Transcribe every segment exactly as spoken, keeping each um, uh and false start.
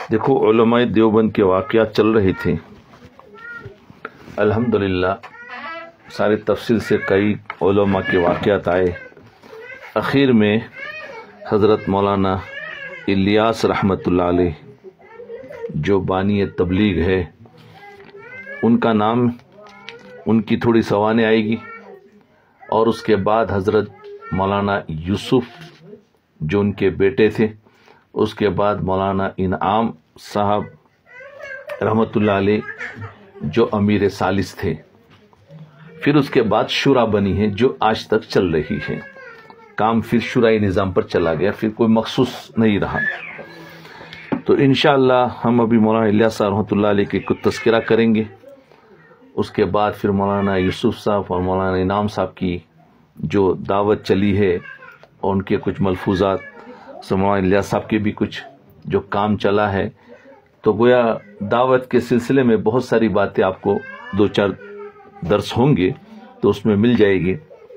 دیکھو علماء دیوبند کے واقعات چل رہے تھے، الحمدللہ سارے تفصیل سے کئی علماء کے واقعات آئے. اخیر میں حضرت مولانا الیاس رحمۃ اللہ علیہ جو بانی تبلیغ ہے، ان کا نام، ان کی تھوڑی سوانح آئے گی، اور اس کے بعد حضرت مولانا یوسف جو ان کے بیٹے تھے، اس کے بعد مولانا انعام صاحب رحمۃ اللہ علیہ جو امیر ثالث تھے، پھر اس کے بعد شورا بنی ہے جو آج تک چل رہی ہے. کام پھر شورائی نظام پر چلا گیا، پھر کوئی مخصوص نہیں رہا. تو انشاءاللہ ہم ابھی مولانا الیاس صاحب رحمۃ اللہ علیہ کے کچھ تذکرہ کریں گے، اس کے بعد پھر مولانا یوسف صاحب اور مولانا انعام صاحب کی جو دعوت چلی ہے اور ان کے کچھ ملفوظات، مولانا الیاس صاحب کے بھی کچھ جو کام چلا ہے. تو گویا دعوت کے سلسلے میں بہت ساری باتیں آپ کو دو چار درس ہوں گے تو اس میں مل جائے گی.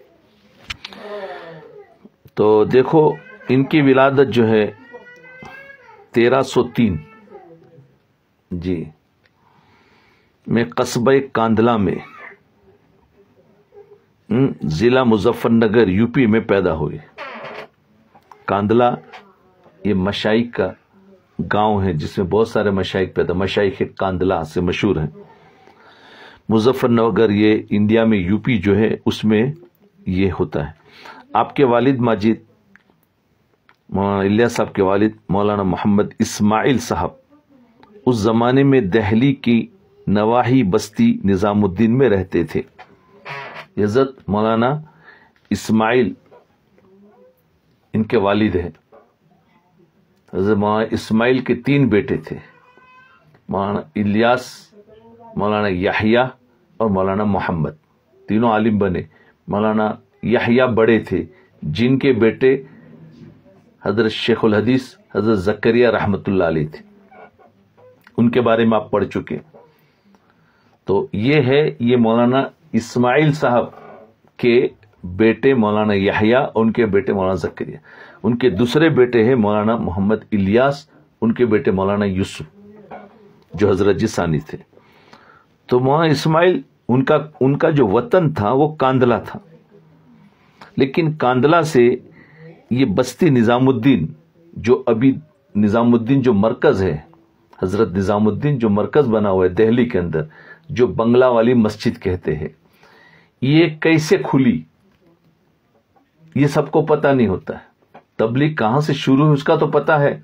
تو دیکھو ان کی ولادت جو ہے تیرہ سو تین جی میں قصبہ کاندلا میں ضلع مظفر نگر یو پی میں پیدا ہوئے. کاندلا یہ مشائخ کا گاؤں ہے جس میں بہت سارے مشائخ پیدا، مشائخ کاندلا سے مشہور ہیں. مظفر نگر یہ انڈیا میں یو پی جو ہے اس میں یہ ہوتا ہے. آپ کے والد ماجد مولانا الیاس صاحب کے والد مولانا محمد اسماعیل صاحب اس زمانے میں دہلی کی نواحی بستی نظام الدین میں رہتے تھے. حضرت مولانا اسماعیل ان کے والد ہیں. حضرت مولانا اسماعیل کے تین بیٹے تھے، مولانا الیاس، مولانا یحییٰ اور مولانا محمد. تینوں عالم بنے. مولانا یحییٰ بڑے تھے جن کے بیٹے حضرت شیخ الحدیث حضرت زکریا رحمۃ اللہ علیہ تھے، ان کے بارے میں آپ پڑھ چکے. تو یہ ہے یہ مولانا اسماعیل صاحب کے بیٹے مولانا یحییٰ اور ان کے بیٹے مولانا زکریا. ان کے دوسرے بیٹے ہیں مولانا محمد الیاس، ان کے بیٹے مولانا یوسف جو حضرت جی ثانی تھے. تو مولانا اسماعیل ان کا ان کا جو وطن تھا وہ کاندلا تھا، لیکن کاندلا سے یہ بستی نظام الدین جو ابھی نظام الدین جو مرکز ہے، حضرت نظام الدین جو مرکز بنا ہوا ہے دہلی کے اندر، جو بنگلہ والی مسجد کہتے ہیں، یہ کیسے کھلی یہ سب کو پتہ نہیں ہوتا ہے. تبلیغ کہاں سے شروع ہوئی اس کا تو پتہ ہے.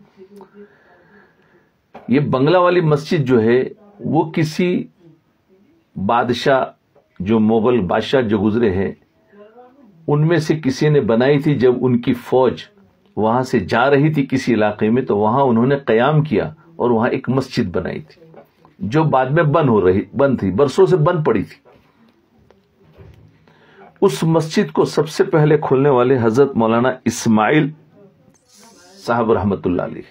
یہ بنگلہ والی مسجد جو ہے وہ کسی بادشاہ جو مغل بادشاہ جو گزرے ہیں ان میں سے کسی نے بنائی تھی. جب ان کی فوج وہاں سے جا رہی تھی کسی علاقے میں تو وہاں انہوں نے قیام کیا اور وہاں ایک مسجد بنائی تھی جو بعد میں بند ہو رہی بند تھی، برسوں سے بند پڑی تھی. اس مسجد کو سب سے پہلے کھولنے والے حضرت مولانا اسماعیل صاحب رحمۃ اللہ علیہ.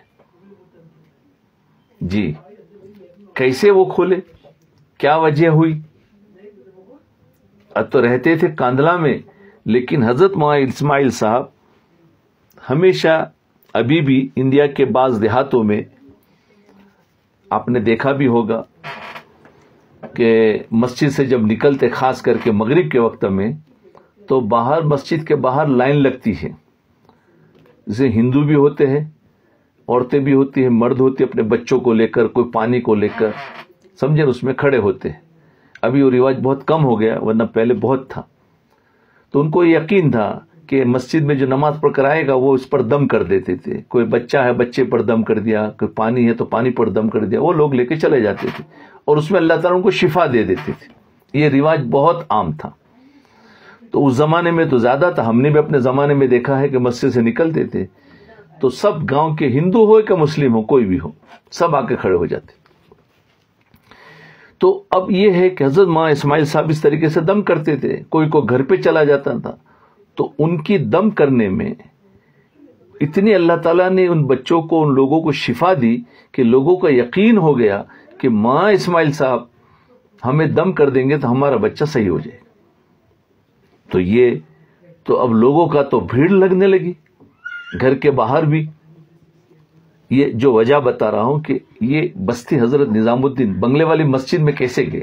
جی کیسے وہ کھولے، کیا وجہ ہوئی؟ اب تو رہتے تھے کاندلا میں، لیکن حضرت مولانا اسماعیل صاحب ہمیشہ ابھی بھی انڈیا کے بعض دیہاتوں میں آپ نے دیکھا بھی ہوگا کہ مسجد سے جب نکلتے خاص کر کے مغرب کے وقت میں تو باہر مسجد کے باہر لائن لگتی ہے. جیسے ہندو بھی ہوتے ہیں، عورتیں بھی ہوتی ہیں، مرد ہوتے اپنے بچوں کو لے کر، کوئی پانی کو لے کر، سمجھے، اس میں کھڑے ہوتے ہیں. ابھی وہ رواج بہت کم ہو گیا ورنہ پہلے بہت تھا. تو ان کو یقین تھا کہ مسجد میں جو نماز پڑھ کر آئے گا وہ اس پر دم کر دیتے تھے. کوئی بچہ ہے بچے پر دم کر دیا، کوئی پانی ہے تو پانی پر دم کر دیا، وہ لوگ لے کے چلے جاتے تھے اور اس میں اللہ تعالیٰ ان کو شفا دے دیتے تھے. یہ رواج بہت عام تھا. تو اس زمانے میں تو زیادہ تھا. ہم نے بھی اپنے زمانے میں دیکھا ہے کہ مسجد سے نکلتے تھے تو سب گاؤں کے ہندو ہو کہ مسلم ہو کوئی بھی ہو سب آ کے کھڑے ہو جاتے. تو اب یہ ہے کہ حضرت مولانا اسماعیل صاحب اس طریقے سے دم کرتے تھے. کوئی کو گھر پہ چلا جاتا تھا تو ان کی دم کرنے میں اتنی اللہ تعالیٰ نے ان بچوں کو، ان لوگوں کو شفا دی کہ لوگوں کا یقین ہو گیا کہ مولانا اسماعیل صاحب ہمیں دم کر دیں گے تو ہمارا بچہ صحیح ہو جائے. تو یہ تو اب لوگوں کا تو بھیڑ لگنے لگی گھر کے باہر بھی. یہ جو وجہ بتا رہا ہوں کہ یہ بستی حضرت نظام الدین بنگلے والی مسجد میں کیسے گئے،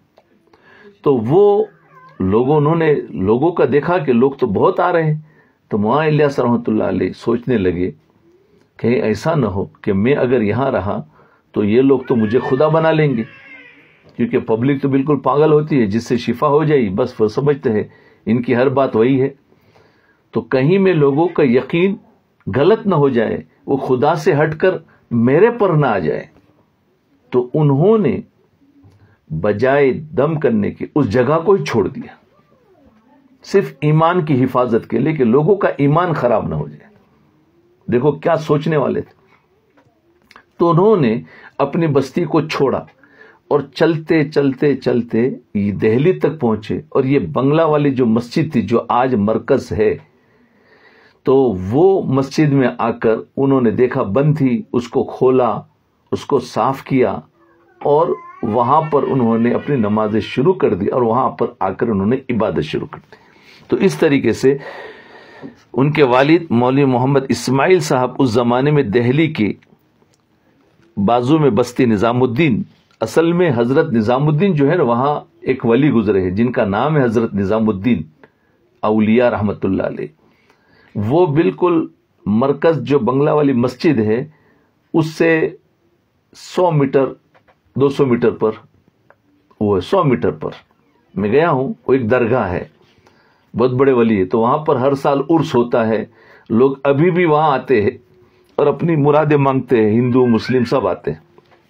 تو وہ لوگوں انہوں نے لوگوں کا دیکھا کہ لوگ تو بہت آ رہے ہیں، تو مولانا الیاس رحمۃ اللہ علیہ سوچنے لگے کہیں ایسا نہ ہو کہ میں اگر یہاں رہا تو یہ لوگ تو مجھے خدا بنا لیں گے، کیونکہ پبلک تو بالکل پاگل ہوتی ہے، جس سے شفا ہو جائے بس وہ سمجھتے ہیں ان کی ہر بات وہی ہے، تو کہیں میں لوگوں کا یقین غلط نہ ہو جائے، وہ خدا سے ہٹ کر میرے پر نہ آ جائے، تو انہوں نے بجائے دم کرنے کی اس جگہ کو ہی چھوڑ دیا، صرف ایمان کی حفاظت کے لیے کہ لوگوں کا ایمان خراب نہ ہو جائے۔ دیکھو کیا سوچنے والے تھے۔ تو انہوں نے اپنی بستی کو چھوڑا اور چلتے چلتے چلتے یہ دہلی تک پہنچے، اور یہ بنگلہ والی جو مسجد تھی جو آج مرکز ہے، تو وہ مسجد میں آ کر انہوں نے دیکھا بند تھی، اس کو کھولا، اس کو صاف کیا، اور وہاں پر انہوں نے اپنی نمازیں شروع کر دی، اور وہاں پر آ کر انہوں نے عبادت شروع کر دی۔ تو اس طریقے سے ان کے والد مولوی محمد اسماعیل صاحب اس زمانے میں دہلی کے بازو میں بستی نظام الدین، اصل میں حضرت نظام الدین جو ہے نا وہاں ایک ولی گزرے ہیں جن کا نام ہے حضرت نظام الدین اولیاء رحمت اللہ علیہ، وہ بالکل مرکز جو بنگلہ والی مسجد ہے اس سے سو میٹر دو سو میٹر پر، وہ سو میٹر پر میں گیا ہوں، وہ ایک درگاہ ہے، بہت بڑے ولی ہے، تو وہاں پر ہر سال عرس ہوتا ہے، لوگ ابھی بھی وہاں آتے ہیں اور اپنی مرادیں مانگتے ہیں، ہندو مسلم سب آتے ہیں،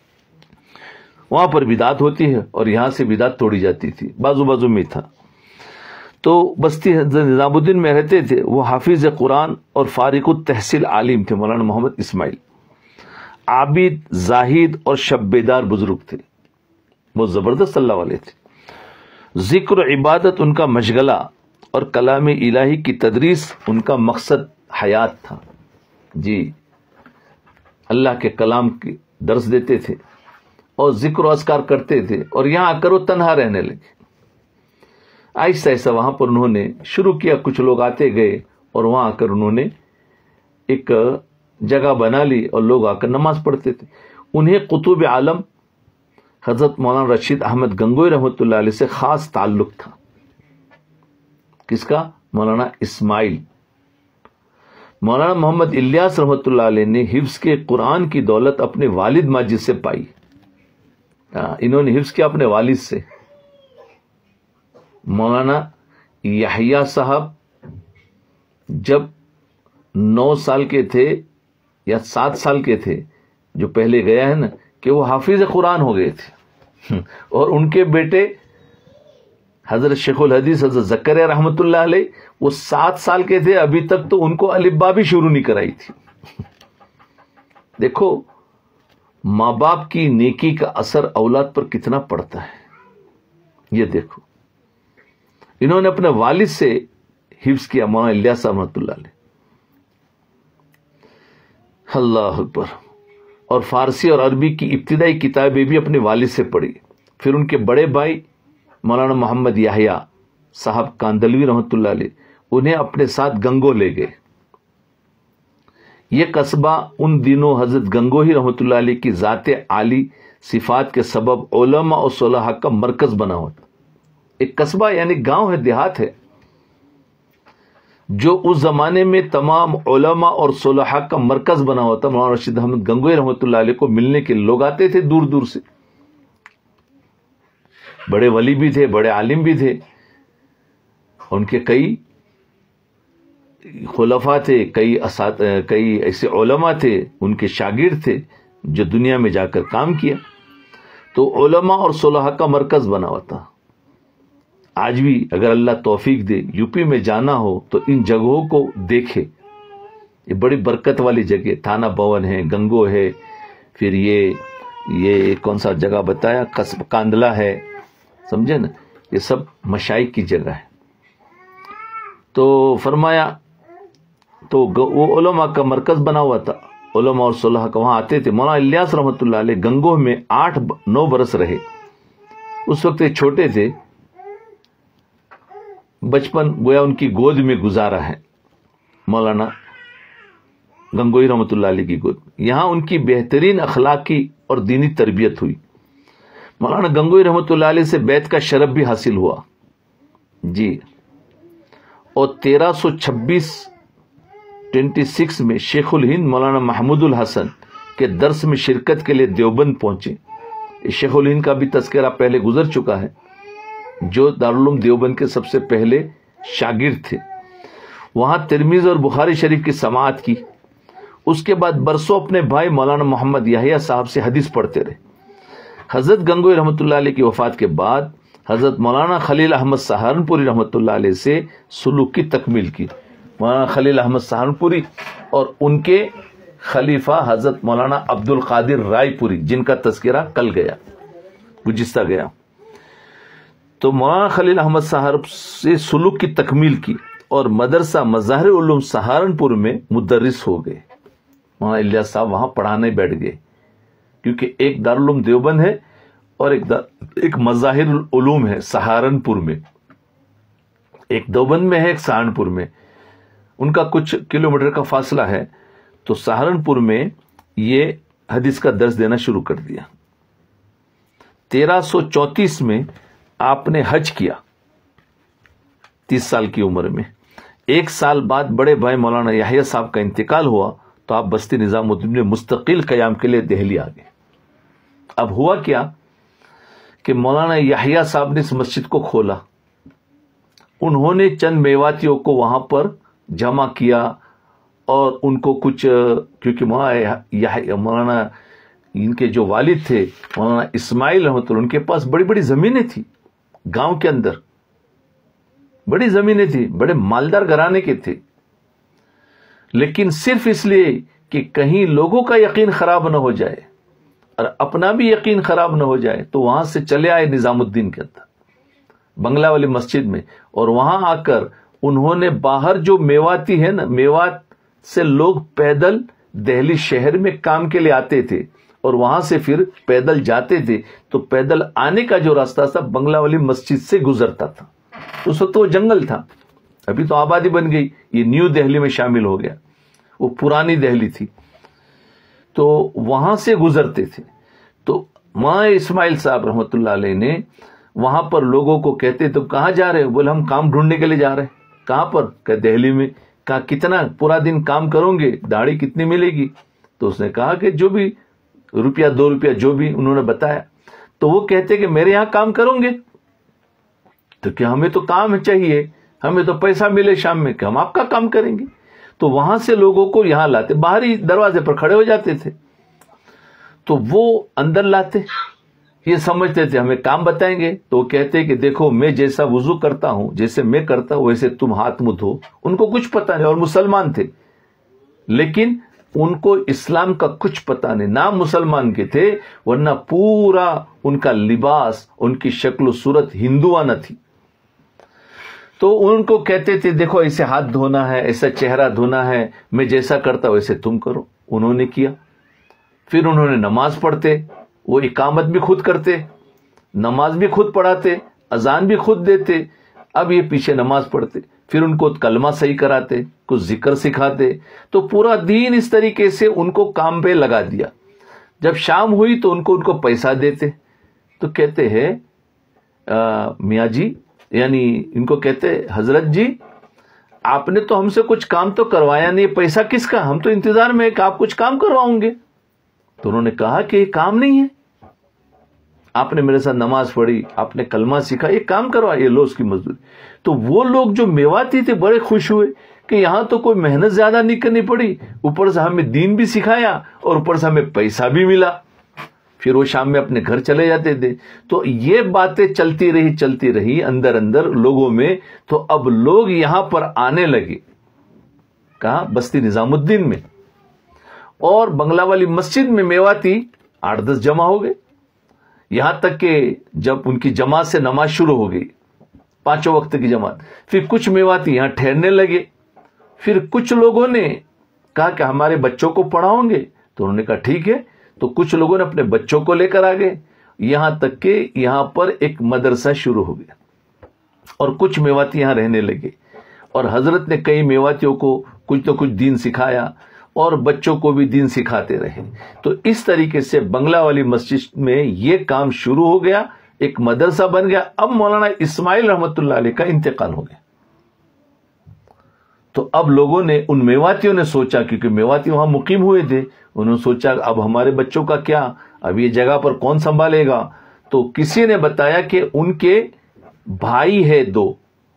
وہاں پر بدعت ہوتی ہے اور یہاں سے بدعت توڑی جاتی تھی، بازو بازو میں تھا۔ تو بستی حضرت نظام الدین میں رہتے تھے، وہ حافظ قرآن اور فارغ التحصیل عالم تھے مولانا محمد اسماعیل، عابد زاہد اور شب بیدار بزرگ تھے، بہت زبردست اللہ والے تھے، ذکر و عبادت ان کا مشغلہ اور کلام الہی کی تدریس ان کا مقصد حیات تھا، جی اللہ کے کلام کی درس دیتے تھے اور ذکر و اذکار کرتے تھے، اور یہاں آ کر وہ تنہا رہنے لگے، آہستہ آہستہ وہاں پر انہوں نے شروع کیا، کچھ لوگ آتے گئے اور وہاں آ کر انہوں نے ایک جگہ بنا لی اور لوگ آ کر نماز پڑھتے تھے۔ انہیں قطب عالم حضرت مولانا رشید احمد گنگوئی رحمۃ اللہ علیہ سے خاص تعلق تھا۔ کس کا؟ مولانا اسماعیل۔ مولانا محمد الیاس رحمۃ اللہ علیہ نے حفظ کے قرآن کی دولت اپنے والد ماجد سے پائی، انہوں نے حفظ کیا اپنے والد سے۔ مولانا یحییٰ صاحب جب نو سال کے تھے یا سات سال کے تھے، جو پہلے گیا ہے نا، کہ وہ حافظ قرآن ہو گئے تھے، اور ان کے بیٹے حضرت شیخ الحدیث حضرت زکریا رحمۃ اللہ علیہ وہ سات سال کے تھے، ابھی تک تو ان کو الف با بھی شروع نہیں کرائی تھی۔ دیکھو ماں باپ کی نیکی کا اثر اولاد پر کتنا پڑتا ہے، یہ دیکھو انہوں نے اپنے والد سے حفظ کیا، مولانا الیاس رحمۃ اللہ علیہ، اللہ اکبر، اور فارسی اور عربی کی ابتدائی کتابیں بھی اپنے والد سے پڑھی۔ پھر ان کے بڑے بھائی مولانا محمد یحییٰ صاحب کاندلوی رحمۃ اللہ علیہ انہیں اپنے ساتھ گنگو لے گئے۔ یہ قصبہ ان دنوں حضرت گنگوہی رحمۃ اللہ علیہ کی ذات عالی صفات کے سبب علماء اور صلحاء کا مرکز بنا ہوا تھا۔ ایک قصبہ یعنی گاؤں ہے، دیہات ہے، جو اس زمانے میں تمام علماء اور صلحاء کا مرکز بنا ہوا تھا۔ مولانا رشید احمد گنگوئی رحمۃ اللہ علیہ کو ملنے کے لوگ آتے تھے دور دور سے، بڑے ولی بھی تھے، بڑے عالم بھی تھے، ان کے کئی خلفاء تھے، کئی اسات کئی ایسے علماء تھے ان کے شاگرد تھے جو دنیا میں جا کر کام کیا، تو علماء اور صلحاء کا مرکز بنا ہوا تھا۔ آج بھی اگر اللہ توفیق دے یو پی میں جانا ہو تو ان جگہوں کو دیکھے، یہ بڑی برکت والی جگہ، تھانہ بھون ہے، گنگو ہے، پھر یہ یہ کون سا جگہ بتایا، قصب کاندلہ ہے، سمجھے نا، یہ سب مشائخ کی جگہ ہے۔ تو فرمایا تو وہ علماء کا مرکز بنا ہوا تھا، علماء اور صلحاء کا وہاں آتے تھے۔ مولانا الیاس رحمۃ اللہ علیہ گنگوہ میں آٹھ نو برس رہے، اس وقت یہ چھوٹے تھے، بچپن گویا ان کی گود میں گزارا ہے۔ مولانا گنگوئی رحمۃ اللہ علیہ کی گود میں. یہاں ان کی بہترین اخلاقی اور دینی تربیت ہوئی. مولانا گنگوئی رحمۃ اللہ علیہ سے بیعت کا شرف بھی حاصل ہوا جی. اور تیرہ سو چھبیس ٹوینٹی سکس میں شیخ الہند مولانا محمود الحسن کے درس میں شرکت کے لیے دیوبند پہنچے. شیخ الہند کا بھی تذکرہ پہلے گزر چکا ہے، جو دارالعلوم دیوبند کے سب سے پہلے شاگرد تھے. وہاں ترمذی اور بخاری شریف کی سماعت کی. اس کے بعد برسوں اپنے بھائی مولانا محمد یحییٰ صاحب سے حدیث پڑھتے رہے. حضرت گنگوئی رحمۃ اللہ علیہ کی وفات کے بعد حضرت مولانا خلیل احمد سہارنپوری رحمۃ اللہ علیہ سے سلوک کی تکمیل کی. مولانا خلیل احمد سہارنپوری اور ان کے خلیفہ حضرت مولانا عبد القادر رائے پوری، جن کا تذکرہ کل گیا گزشتہ گیا. تو مولانا خلیل احمد سہارنپور سے سلوک کی تکمیل کی اور مدرسہ مظاہر علوم سہارنپور میں مدرس ہو گئے. مولانا الیاس صاحب وہاں پڑھانے بیٹھ گئے، کیونکہ ایک دارالعلوم دیوبند ہے اور ایک ایک مظاہر العلوم ہے سہارنپور میں. ایک دیوبند میں ہے، ایک سہارنپور میں. ان کا کچھ کلومیٹر کا فاصلہ ہے. تو سہارنپور میں یہ حدیث کا درس دینا شروع کر دیا. تیرہ سو چونتیس میں آپ نے حج کیا تیس سال کی عمر میں. ایک سال بعد بڑے بھائی مولانا یحییٰ صاحب کا انتقال ہوا تو آپ بستی نظام الدین میں مستقل قیام کے لیے دہلی آ گئے. اب ہوا کیا کہ مولانا یحییٰ صاحب نے اس مسجد کو کھولا. انہوں نے چند میواتیوں کو وہاں پر جمع کیا اور ان کو کچھ، کیونکہ مولانا ان کے جو والد تھے مولانا اسماعیل رحمۃ اللہ، ان کے پاس بڑی بڑی زمینیں تھیں گاؤں کے اندر، بڑی زمینیں تھیں، بڑے مالدار گھرانے کے تھے. لیکن صرف اس لیے کہ کہیں لوگوں کا یقین خراب نہ ہو جائے اور اپنا بھی یقین خراب نہ ہو جائے، تو وہاں سے چلے آئے نظام الدین کے اندر بنگلہ والی مسجد میں. اور وہاں آ کر انہوں نے باہر جو میواتی ہے نا، میوات سے لوگ پیدل دہلی شہر میں کام کے لیے آتے تھے اور وہاں سے پھر پیدل جاتے تھے. تو پیدل آنے کا جو راستہ تھا بنگلہ والی مسجد سے گزرتا تھا. اس وقت وہ جنگل تھا، ابھی تو آبادی بن گئی، یہ نیو دہلی میں شامل ہو گیا. وہ پرانی دہلی تھی، تو وہاں سے گزرتے تھے. تو ماں اسماعیل صاحب رحمۃ اللہ علیہ نے وہاں پر لوگوں کو کہتے تو کہاں جا رہے؟ بولے ہم کام ڈھونڈنے کے لیے جا رہے. کہاں پر؟ کہ دہلی میں. کہا کتنا پورا دن کام کرو گے؟ داڑھی کتنی ملے گی؟ تو اس نے کہا کہ جو بھی روپیہ دو روپیہ جو بھی انہوں نے بتایا. تو وہ کہتے کہ میرے یہاں کام کرو گے؟ تو کہ ہمیں تو کام چاہیے، ہمیں تو پیسہ ملے شام میں، کہ ہم آپ کا کام کریں گے. تو وہاں سے لوگوں کو یہاں لاتے، باہری دروازے پر کھڑے ہو جاتے تھے. تو وہ اندر لاتے، یہ سمجھتے تھے ہمیں کام بتائیں گے. تو وہ کہتے کہ دیکھو میں جیسا وضو کرتا ہوں، جیسے میں کرتا ہوں ویسے تم ہاتھ منہ دھو. ان کو کچھ پتا نہیں، اور مسلمان تھے لیکن ان کو اسلام کا کچھ پتا نہیں. نام مسلمان کے تھے ورنہ پورا ان کا لباس، ان کی شکل و صورت ہندوانہ تھی. تو ان کو کہتے تھے دیکھو ایسے ہاتھ دھونا ہے، ایسا چہرہ دھونا ہے، میں جیسا کرتا ہوں ویسے تم کرو. انہوں نے کیا. پھر انہوں نے نماز پڑھتے، وہ اقامت بھی خود کرتے، نماز بھی خود پڑھاتے، اذان بھی خود دیتے. اب یہ پیچھے نماز پڑھتے، پھر ان کو کلمہ صحیح کراتے، کچھ ذکر سکھاتے. تو پورا دین اس طریقے سے ان کو کام پہ لگا دیا. جب شام ہوئی تو ان کو ان کو پیسہ دیتے. تو کہتے ہیں میاں جی، یعنی ان کو کہتے حضرت جی آپ نے تو ہم سے کچھ کام تو کروایا نہیں، پیسہ کس کا؟ ہم تو انتظار میں کہ آپ کچھ کام کرواؤں گے. تو انہوں نے کہا کہ یہ کام نہیں ہے، آپ نے میرے ساتھ نماز پڑھی، آپ نے کلمہ سیکھا، یہ کام کروا، یہ لو اس کی مزدوری. تو وہ لوگ جو میواتی تھے بڑے خوش ہوئے کہ یہاں تو کوئی محنت زیادہ نہیں کرنی پڑی، اوپر سے ہمیں دین بھی سکھایا اور اوپر سے ہمیں پیسہ بھی ملا. پھر وہ شام میں اپنے گھر چلے جاتے تھے. تو یہ باتیں چلتی رہی چلتی رہی اندر اندر لوگوں میں. تو اب لوگ یہاں پر آنے لگے، کہاں؟ بستی نظام الدین میں. اور بنگلہ والی مسجد میں میواتی آٹھ دس جمع ہو گئے. یہاں تک کہ جب ان کی جماعت سے نماز شروع ہو گئی، پانچوں وقت کی جماعت، پھر کچھ میواتی یہاں ٹھہرنے لگے. پھر کچھ لوگوں نے کہا کہ ہمارے بچوں کو پڑھاؤں گے. تو انہوں نے کہا ٹھیک ہے. تو کچھ لوگوں نے اپنے بچوں کو لے کر آ گئے، یہاں تک کہ یہاں پر ایک مدرسہ شروع ہو گیا اور کچھ میواتی یہاں رہنے لگے. اور حضرت نے کئی میواتیوں کو کچھ تو کچھ دین سکھایا. اور بچوں کو بھی دین سکھاتے رہے. تو اس طریقے سے بنگلہ والی مسجد میں یہ کام شروع ہو گیا, ایک مدرسہ بن گیا. اب مولانا اسماعیل رحمۃ اللہ علیہ کا انتقال ہو گیا. تو اب لوگوں نے, ان میواتیوں نے سوچا, کیونکہ میواتی وہاں مقیم ہوئے تھے, انہوں نے سوچا اب ہمارے بچوں کا کیا, اب یہ جگہ پر کون سنبھالے گا. تو کسی نے بتایا کہ ان کے بھائی ہے دو,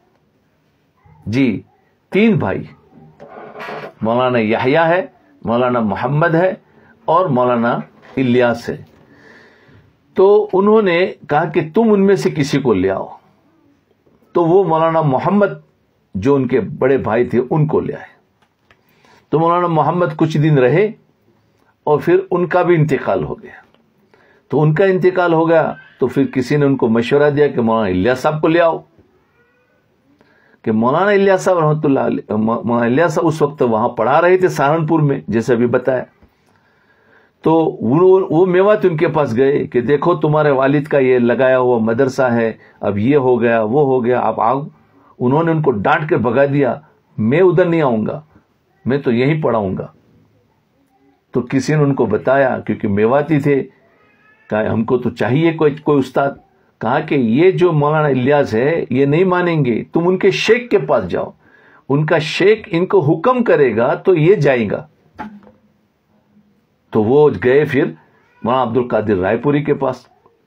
جی تین بھائی, مولانا یحییٰ ہے, مولانا محمد ہے, اور مولانا الیاس ہے. تو انہوں نے کہا کہ تم ان میں سے کسی کو لے آؤ. تو وہ مولانا محمد جو ان کے بڑے بھائی تھے ان کو لے آئے. تو مولانا محمد کچھ دن رہے اور پھر ان کا بھی انتقال ہو گیا. تو ان کا انتقال ہو گیا تو پھر کسی نے ان کو مشورہ دیا کہ مولانا الیاس صاحب کو لے آؤ. کہ مولانا الیاس صاحب رحمۃ اللہ علیہ, مولانا الیاس صاحب اس وقت وہاں پڑھا رہے تھے سہارنپور میں, جیسے ابھی بتایا. تو وہ میوات ان کے پاس گئے کہ دیکھو تمہارے والد کا یہ لگایا ہوا مدرسہ ہے, اب یہ ہو گیا وہ ہو گیا, آپ آؤ. انہوں نے ان کو ڈانٹ کے بھگا دیا, میں ادھر نہیں آؤں گا, میں تو یہیں پڑھاؤں گا. تو کسی نے ان کو بتایا, کیونکہ میواتی تھے, کہا ہم کو تو چاہیے کوئی کوئی استاد. کہا کہ یہ جو مولانا الیاس ہے یہ نہیں مانیں گے, تم ان کے شیخ کے پاس جاؤ, ان کا شیخ ان کو حکم کرے گا تو یہ جائے گا. تو وہ گئے پھر مولانا عبد القادر رائے پوری کے پاس.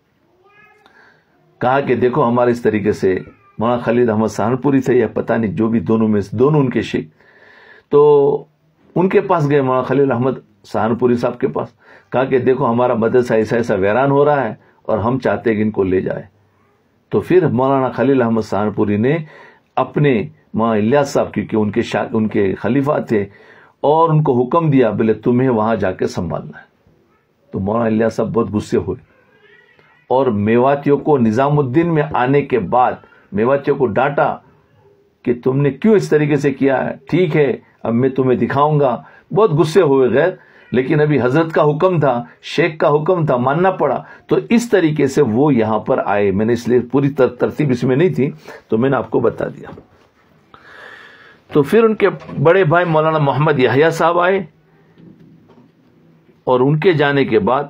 کہا کہ دیکھو ہمارے اس طریقے سے, مولانا خلیل احمد سہارنپوری تھے یا پتہ نہیں جو بھی, دونوں میں دونوں ان کے شیخ. تو ان کے پاس گئے, مولانا خلیل احمد سہارنپوری صاحب کے پاس. کہا کہ دیکھو ہمارا مدرسہ ایسا ایسا ویران ہو رہا ہے اور ہم چاہتے ہیں کہ ان کو لے جائے. تو پھر مولانا خلیل احمد سہارنپوری نے اپنے مولانا الیاس صاحب, کیونکہ ان کے شا... ان کے خلیفہ تھے, اور ان کو حکم دیا بولے تمہیں وہاں جا کے سنبھالنا ہے. تو مولانا الیاس صاحب بہت غصے ہوئے, اور میواتیوں کو نظام الدین میں آنے کے بعد میواتیوں کو ڈانٹا کہ تم نے کیوں اس طریقے سے کیا ہے, ٹھیک ہے اب میں تمہیں دکھاؤں گا. بہت غصے ہوئے غیر, لیکن ابھی حضرت کا حکم تھا, شیخ کا حکم تھا, ماننا پڑا. تو اس طریقے سے وہ یہاں پر آئے. میں نے اس لیے پوری ترتیب اس میں نہیں تھی تو میں نے آپ کو بتا دیا. تو پھر ان کے بڑے بھائی مولانا محمد یحییٰ صاحب آئے, اور ان کے جانے کے بعد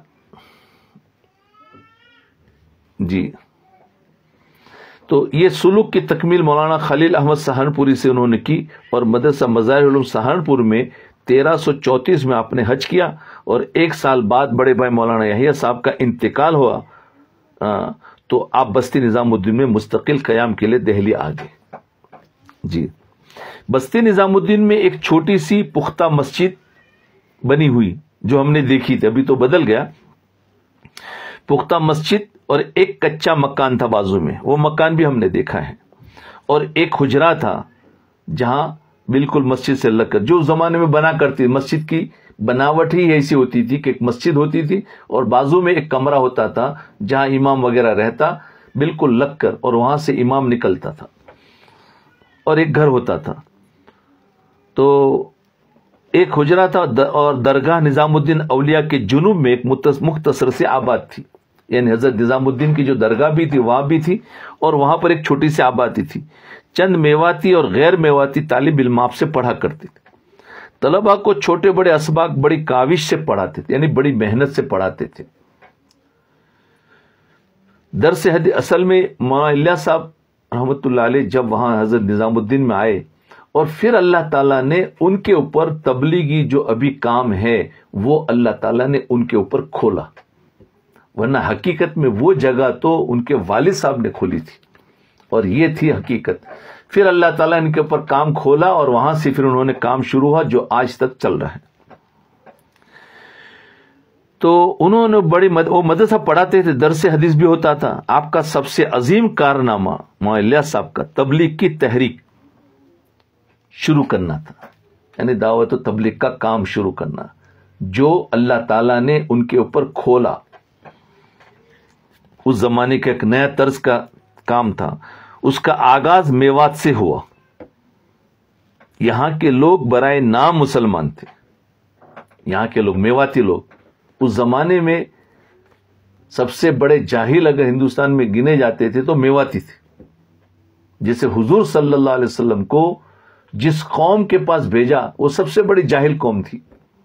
جی تو یہ سلوک کی تکمیل مولانا خلیل احمد سہارنپوری سے انہوں نے کی, اور مدرسہ مظاہر العلوم سہارنپور میں تیرہ سو چونتیس میں آپ نے حج کیا. اور ایک سال بعد بڑے بھائی مولانا یحییٰ صاحب کا انتقال ہوا, آ, تو آپ بستی نظام الدین میں مستقل قیام کے لیے دہلی آ گئے. جی بستی نظام الدین میں ایک چھوٹی سی پختہ مسجد بنی ہوئی جو ہم نے دیکھی تھی, ابھی تو بدل گیا. پختہ مسجد اور ایک کچا مکان تھا بازو میں, وہ مکان بھی ہم نے دیکھا ہے. اور ایک حجرہ تھا جہاں بالکل مسجد سے لگ کر, جو اس زمانے میں بنا کرتی, مسجد کی بناوٹ ہی ایسی ہوتی تھی کہ ایک مسجد ہوتی تھی اور بازو میں ایک کمرہ ہوتا تھا جہاں امام وغیرہ رہتا, بالکل لگ کر, اور وہاں سے امام نکلتا تھا, اور ایک گھر ہوتا تھا. تو ایک حجرہ تھا, اور درگاہ نظام الدین اولیاء کے جنوب میں ایک مختصر سے آباد تھی. یعنی حضرت نظام الدین کی جو درگاہ بھی تھی وہاں بھی تھی, اور وہاں پر ایک چھوٹی سی آبادی تھی. چند میواتی اور غیر میواتی طالب علم آپ سے پڑھا کرتے تھے. طلباء کو چھوٹے بڑے اسباق بڑی کاوش سے پڑھاتے تھے, یعنی بڑی محنت سے پڑھاتے تھے. درس حدیث اصل میں مولانا الیاس صاحب رحمۃ اللہ علیہ جب وہاں حضرت نظام الدین میں آئے, اور پھر اللہ تعالیٰ نے ان کے اوپر تبلیغی جو ابھی کام ہے وہ اللہ تعالیٰ نے ان کے اوپر کھولا, ورنہ حقیقت میں وہ جگہ تو ان کے والد صاحب نے کھولی تھی, اور یہ تھی حقیقت. پھر اللہ تعالیٰ ان کے اوپر کام کھولا, اور وہاں سے پھر انہوں نے کام شروع ہوا جو آج تک چل رہا ہے. تو انہوں نے بڑی مد... وہ مدرسہ پڑھاتے تھے, درس حدیث بھی ہوتا تھا. آپ کا سب سے عظیم کارنامہ مولانا الیاس صاحب کا تبلیغ کی تحریک شروع کرنا تھا, یعنی دعوت و تبلیغ کا کام شروع کرنا, جو اللہ تعالیٰ نے ان کے اوپر کھولا. اس زمانے کا ایک نیا طرز کا کام تھا. اس کا آغاز میوات سے ہوا. یہاں کے لوگ برائے نام مسلمان تھے, یہاں کے لوگ میواتی لوگ. اس زمانے میں سب سے بڑے جاہل اگر ہندوستان میں گنے جاتے تھے تو میواتی تھے. جیسے حضور صلی اللہ علیہ وسلم کو جس قوم کے پاس بھیجا وہ سب سے بڑی جاہل قوم تھی,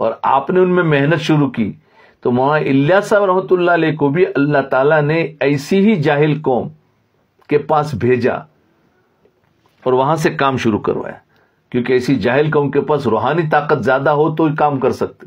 اور آپ نے ان میں محنت شروع کی تو مولانا الیاس صاحب رحمۃ اللہ علیہ کو بھی اللہ تعالیٰ نے ایسی ہی جاہل قوم کے پاس بھیجا اور وہاں سے کام شروع کروایا، کیونکہ ایسی جاہل قوم کے پاس روحانی طاقت زیادہ ہو تو ہی کام کر سکتے.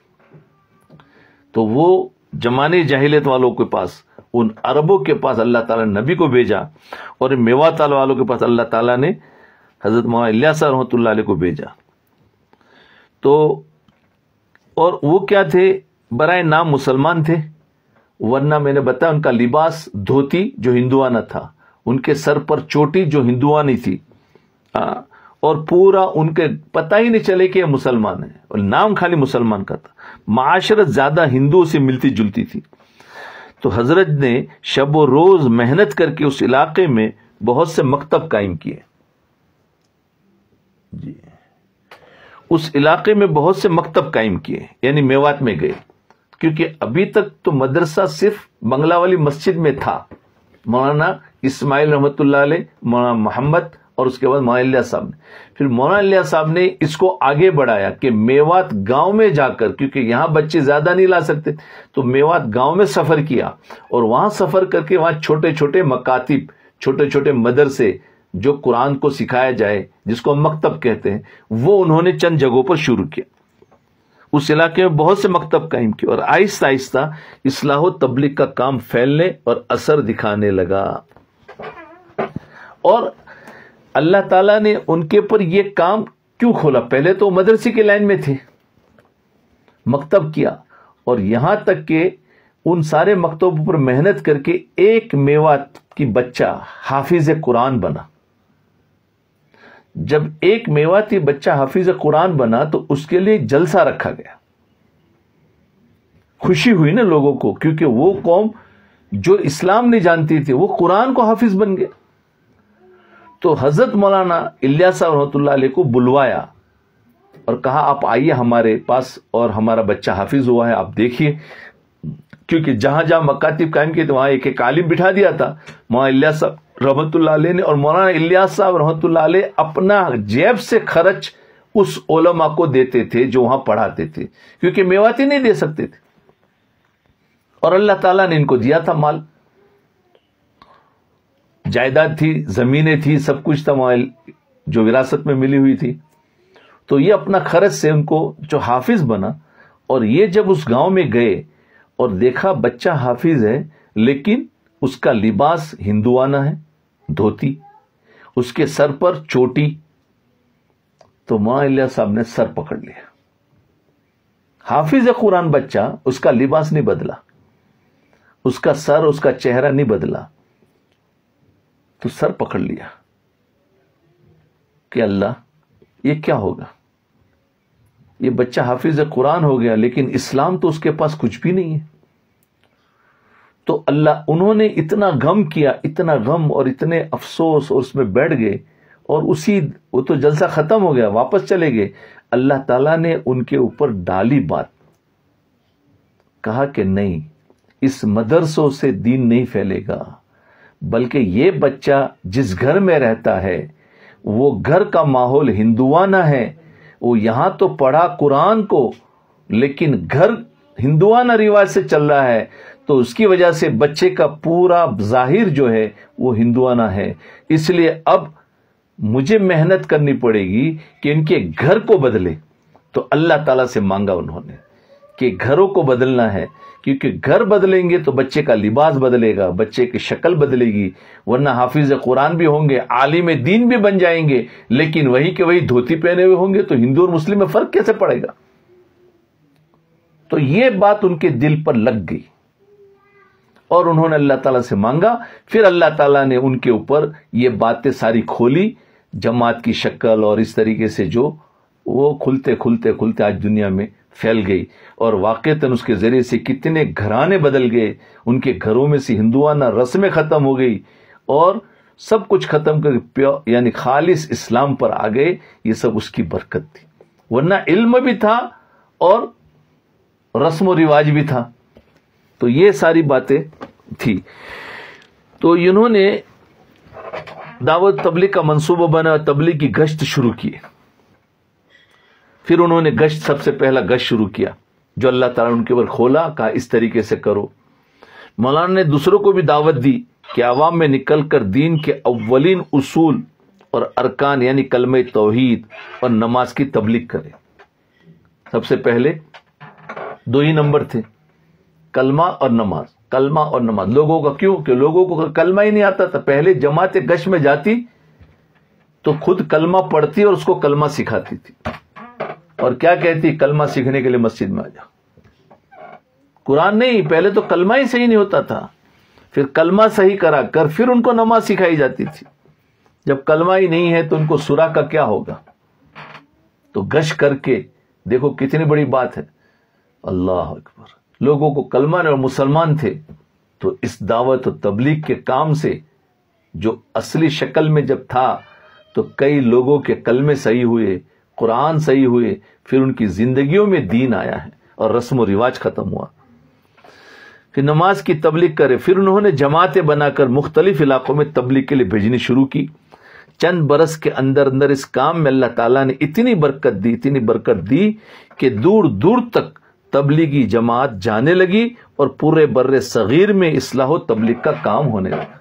تو وہ زمانے جاہلیت والوں کے پاس، ان عربوں کے پاس اللہ تعالیٰ نے نبی کو بھیجا، اور میوات والوں کے پاس اللہ تعالیٰ نے حضرت مولانا الیاس صاحب رحمۃ اللہ علیہ کو بھیجا. تو اور وہ کیا تھے؟ برائے نام مسلمان تھے، ورنہ میں نے بتایا ان کا لباس دھوتی جو ہندوانہ تھا، ان کے سر پر چوٹی جو ہندوانی تھی، اور پورا ان کے پتہ ہی نہیں چلے کہ یہ مسلمان ہیں، اور نام خالی مسلمان کا تھا. معاشرت زیادہ ہندوؤں سے ملتی جلتی تھی. تو حضرت نے شب و روز محنت کر کے اس علاقے میں بہت سے مکتب قائم کیے. جی اس علاقے میں بہت سے مکتب قائم کیے، یعنی میوات میں گئے، کیونکہ ابھی تک تو مدرسہ صرف بنگلہ والی مسجد میں تھا. مولانا اسماعیل رحمۃ اللہ علیہ، مولانا محمد، اور اس کے بعد مولانا الیاس صاحب نے. پھر مولانا الیاس صاحب نے اس کو آگے بڑھایا کہ میوات گاؤں میں جا کر، کیونکہ یہاں بچے زیادہ نہیں لا سکتے، تو میوات گاؤں میں سفر کیا، اور وہاں سفر کر کے وہاں چھوٹے چھوٹے مکاتب، چھوٹے چھوٹے مدرسے جو قرآن کو سکھایا جائے، جس کو ہم مکتب کہتے ہیں، وہ انہوں نے چند جگہوں پر شروع کیا. اس علاقے میں بہت سے مکتب قائم کیے، اور آہستہ آہستہ اصلاح و تبلیغ کا کام پھیلنے اور اثر دکھانے لگا. اور اللہ تعالیٰ نے ان کے پر یہ کام کیوں کھولا؟ پہلے تو مدرسے کے لائن میں تھے، مکتب کیا، اور یہاں تک کہ ان سارے مکتبوں پر محنت کر کے ایک میوات کی بچہ حافظ قرآن بنا. جب ایک میواتی بچہ حافظ قرآن بنا تو اس کے لیے جلسہ رکھا گیا. خوشی ہوئی نا لوگوں کو، کیونکہ وہ قوم جو اسلام نہیں جانتی تھی وہ قرآن کو حافظ بن گئے. تو حضرت مولانا الیاس صاحب رحمۃ اللہ علیہ کو بلوایا اور کہا آپ آئیے ہمارے پاس، اور ہمارا بچہ حافظ ہوا ہے، آپ دیکھیے. کیونکہ جہاں جہاں مکاتب قائم کیے تو وہاں ایک ایک عالم بٹھا دیا تھا. مولانا الیاس صاحب رحمۃ اللہ علیہ نے، اور مولانا الیاس صاحب رحمۃ اللہ علیہ اپنا جیب سے خرچ اس علماء کو دیتے تھے جو وہاں پڑھاتے تھے، کیونکہ میواتی نہیں دے سکتے تھے، اور اللہ تعالیٰ نے ان کو دیا تھا مال، جائیداد تھی، زمینیں تھی، سب کچھ تھا جو وراثت میں ملی ہوئی تھی. تو یہ اپنا خرچ سے ان کو جو حافظ بنا. اور یہ جب اس گاؤں میں گئے اور دیکھا بچہ حافظ ہے لیکن اس کا لباس ہندوانہ ہے، دھوتی، اس کے سر پر چوٹی، تو مولانا الیاس صاحب نے سر پکڑ لیا. حافظ قرآن بچہ، اس کا لباس نہیں بدلا، اس کا سر، اس کا چہرہ نہیں بدلا، تو سر پکڑ لیا کہ اللہ یہ کیا ہوگا؟ یہ بچہ حافظ قرآن ہو گیا لیکن اسلام تو اس کے پاس کچھ بھی نہیں ہے. تو اللہ، انہوں نے اتنا غم کیا، اتنا غم اور اتنے افسوس، اور اس میں بیٹھ گئے، اور اسی وہ تو جلسہ ختم ہو گیا، واپس چلے گئے. اللہ تعالیٰ نے ان کے اوپر ڈالی بات، کہا کہ نہیں، اس مدرسوں سے دین نہیں پھیلے گا، بلکہ یہ بچہ جس گھر میں رہتا ہے وہ گھر کا ماحول ہندوانہ ہے، وہ یہاں تو پڑھا قرآن کو لیکن گھر ہندوانہ رواج سے چل رہا ہے، تو اس کی وجہ سے بچے کا پورا ظاہر جو ہے وہ ہندوانہ ہے. اس لیے اب مجھے محنت کرنی پڑے گی کہ ان کے گھر کو بدلے. تو اللہ تعالیٰ سے مانگا انہوں نے کہ گھروں کو بدلنا ہے، کیونکہ گھر بدلیں گے تو بچے کا لباس بدلے گا، بچے کی شکل بدلے گی، ورنہ حافظ قرآن بھی ہوں گے، عالم دین بھی بن جائیں گے، لیکن وہی کہ وہی دھوتی پہنے ہوئے ہوں گے، تو ہندو اور مسلم میں فرق کیسے پڑے گا؟ تو یہ بات ان کے دل پر لگ گئی، اور انہوں نے اللہ تعالیٰ سے مانگا. پھر اللہ تعالیٰ نے ان کے اوپر یہ باتیں ساری کھولی، جماعت کی شکل، اور اس طریقے سے جو وہ کھلتے کھلتے کھلتے آج دنیا میں پھیل گئی. اور واقعتاً اس کے ذریعے سے کتنے گھرانے بدل گئے، ان کے گھروں میں سے ہندوانہ رسمیں ختم ہو گئی، اور سب کچھ ختم کر پیور یعنی خالص اسلام پر آ گئے. یہ سب اس کی برکت تھی، ورنہ علم بھی تھا اور رسم و رواج بھی تھا. تو یہ ساری باتیں تھی. تو انہوں نے دعوت تبلیغ کا منصوبہ بنا، تبلیغ کی گشت شروع کی. پھر انہوں نے گشت، سب سے پہلا گشت شروع کیا جو اللہ تعالیٰ نے ان کے اوپر کھولا، کہا اس طریقے سے کرو۔ مولانا نے دوسروں کو بھی دعوت دی کہ عوام میں نکل کر دین کے اولین اصول اور ارکان یعنی کلمہ توحید اور نماز کی تبلیغ کرے۔ سب سے پہلے دو ہی نمبر تھے، کلمہ اور نماز، کلمہ اور نماز۔ لوگوں کا کیوں؟ کہ لوگوں کو کلمہ ہی نہیں آتا تھا۔ پہلے جماعت گشت میں جاتی تو خود کلمہ پڑھتی اور اس کو کلمہ سکھاتی تھی، اور کیا کہتی؟ کلمہ سیکھنے کے لیے مسجد میں آ جاؤ۔ قرآن نہیں، پہلے تو کلمہ ہی صحیح نہیں ہوتا تھا، پھر کلمہ صحیح کرا کر پھر ان کو نماز سکھائی جاتی تھی۔ جب کلمہ ہی نہیں ہے تو ان کو سورہ کا کیا ہوگا؟ تو گشت کر کے دیکھو کتنی بڑی بات ہے۔ اللہ اکبر، لوگوں کو کلمہ اور مسلمان تھے، تو اس دعوت و تبلیغ کے کام سے جو اصلی شکل میں جب تھا تو کئی لوگوں کے کلمے صحیح ہوئے، قرآن صحیح ہوئے، پھر ان کی زندگیوں میں دین آیا ہے اور رسم و رواج ختم ہوا۔ پھر نماز کی تبلیغ کرے، پھر انہوں نے جماعتیں بنا کر مختلف علاقوں میں تبلیغ کے لیے بھیجنی شروع کی۔ چند برس کے اندر اندر اس کام میں اللہ تعالیٰ نے اتنی برکت دی، اتنی برکت دی کہ دور دور تک تبلیغی جماعت جانے لگی اور پورے بر صغیر میں اصلاح و تبلیغ کا کام ہونے لگا۔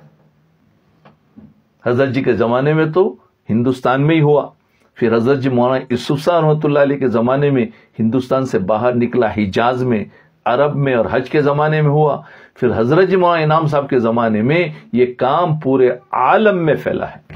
حضرت جی کے زمانے میں تو ہندوستان میں ہی ہوا، پھر حضرت جی مولانا یوسف صاحب رحمۃ اللہ علیہ کے زمانے میں ہندوستان سے باہر نکلا، حجاز میں، عرب میں اور حج کے زمانے میں ہوا، پھر حضرت جی مولانا انعام صاحب کے زمانے میں یہ کام پورے عالم میں پھیلا ہے۔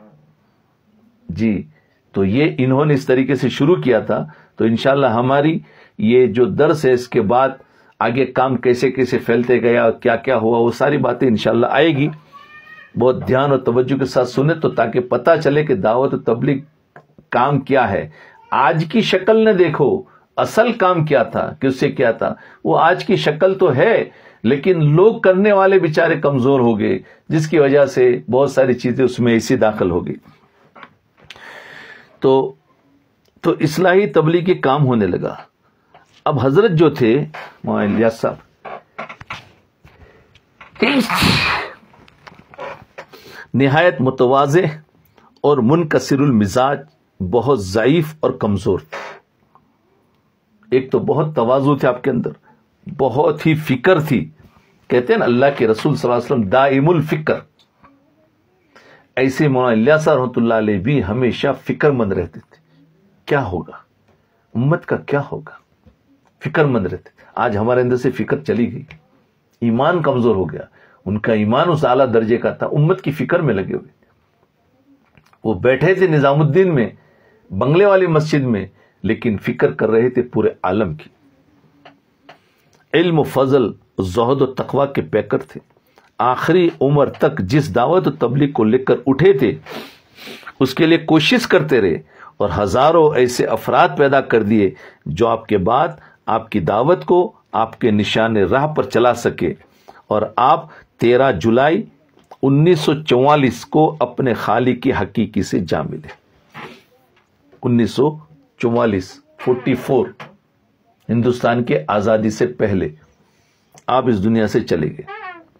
جی، تو یہ انہوں نے اس طریقے سے شروع کیا تھا۔ تو انشاءاللہ ہماری یہ جو درس ہے اس کے بعد آگے کام کیسے کیسے پھیلتے گیا، کیا کیا ہوا، وہ ساری باتیں انشاءاللہ آئے گی۔ بہت دھیان اور توجہ کے ساتھ سنیں تو تاکہ پتہ چلے کہ دعوت و تبلیغ کام کیا ہے۔ آج کی شکل نہ دیکھو، اصل کام کیا تھا، کہ اس سے کیا تھا۔ وہ آج کی شکل تو ہے لیکن لوگ کرنے والے بیچارے کمزور ہو گئے، جس کی وجہ سے بہت ساری چیزیں اس میں ایسی داخل ہو گئی۔ تو تو اصلاحی تبلیغی کام ہونے لگا۔ اب حضرت جو تھے مولانا الیاس صاحب، نہایت متواضع اور منکسر المزاج، بہت ضعیف اور کمزور تھے۔ ایک تو بہت تواضع تھے آپ کے اندر، بہت ہی فکر تھی۔ کہتے ہیں نا اللہ کے رسول صلی اللہ علیہ وسلم دائم الفکر، ایسے مولانا الیاس صاحب رحمۃ اللہ علیہ بھی ہمیشہ فکر مند رہتے تھے، کیا ہوگا امت کا، کیا ہوگا، فکر مند رہتے۔ آج ہمارے اندر سے فکر چلی گئی، ایمان کمزور ہو گیا۔ ان کا ایمان اس اعلیٰ درجے کا تھا، امت کی فکر میں لگے ہوئے۔ وہ بیٹھے تھے نظام الدین میں، بنگلے والی مسجد میں، لیکن فکر کر رہے تھے پورے عالم کی۔ علم و فضل، زہد و تقوی کے پیکر تھے۔ آخری عمر تک جس دعوت و تبلیغ کو لے کر اٹھے تھے اس کے لیے کوشش کرتے رہے، اور ہزاروں ایسے افراد پیدا کر دیے جو آپ کے بعد آپ کی دعوت کو آپ کے نشان راہ پر چلا سکے۔ اور آپ تیرہ جولائی انیس سو چوالیس کو اپنے خالق کی حقیقی سے جا ملے۔ انیس سو چوالیس فورٹی فور ہندوستان کے آزادی سے پہلے آپ اس دنیا سے چلے گئے۔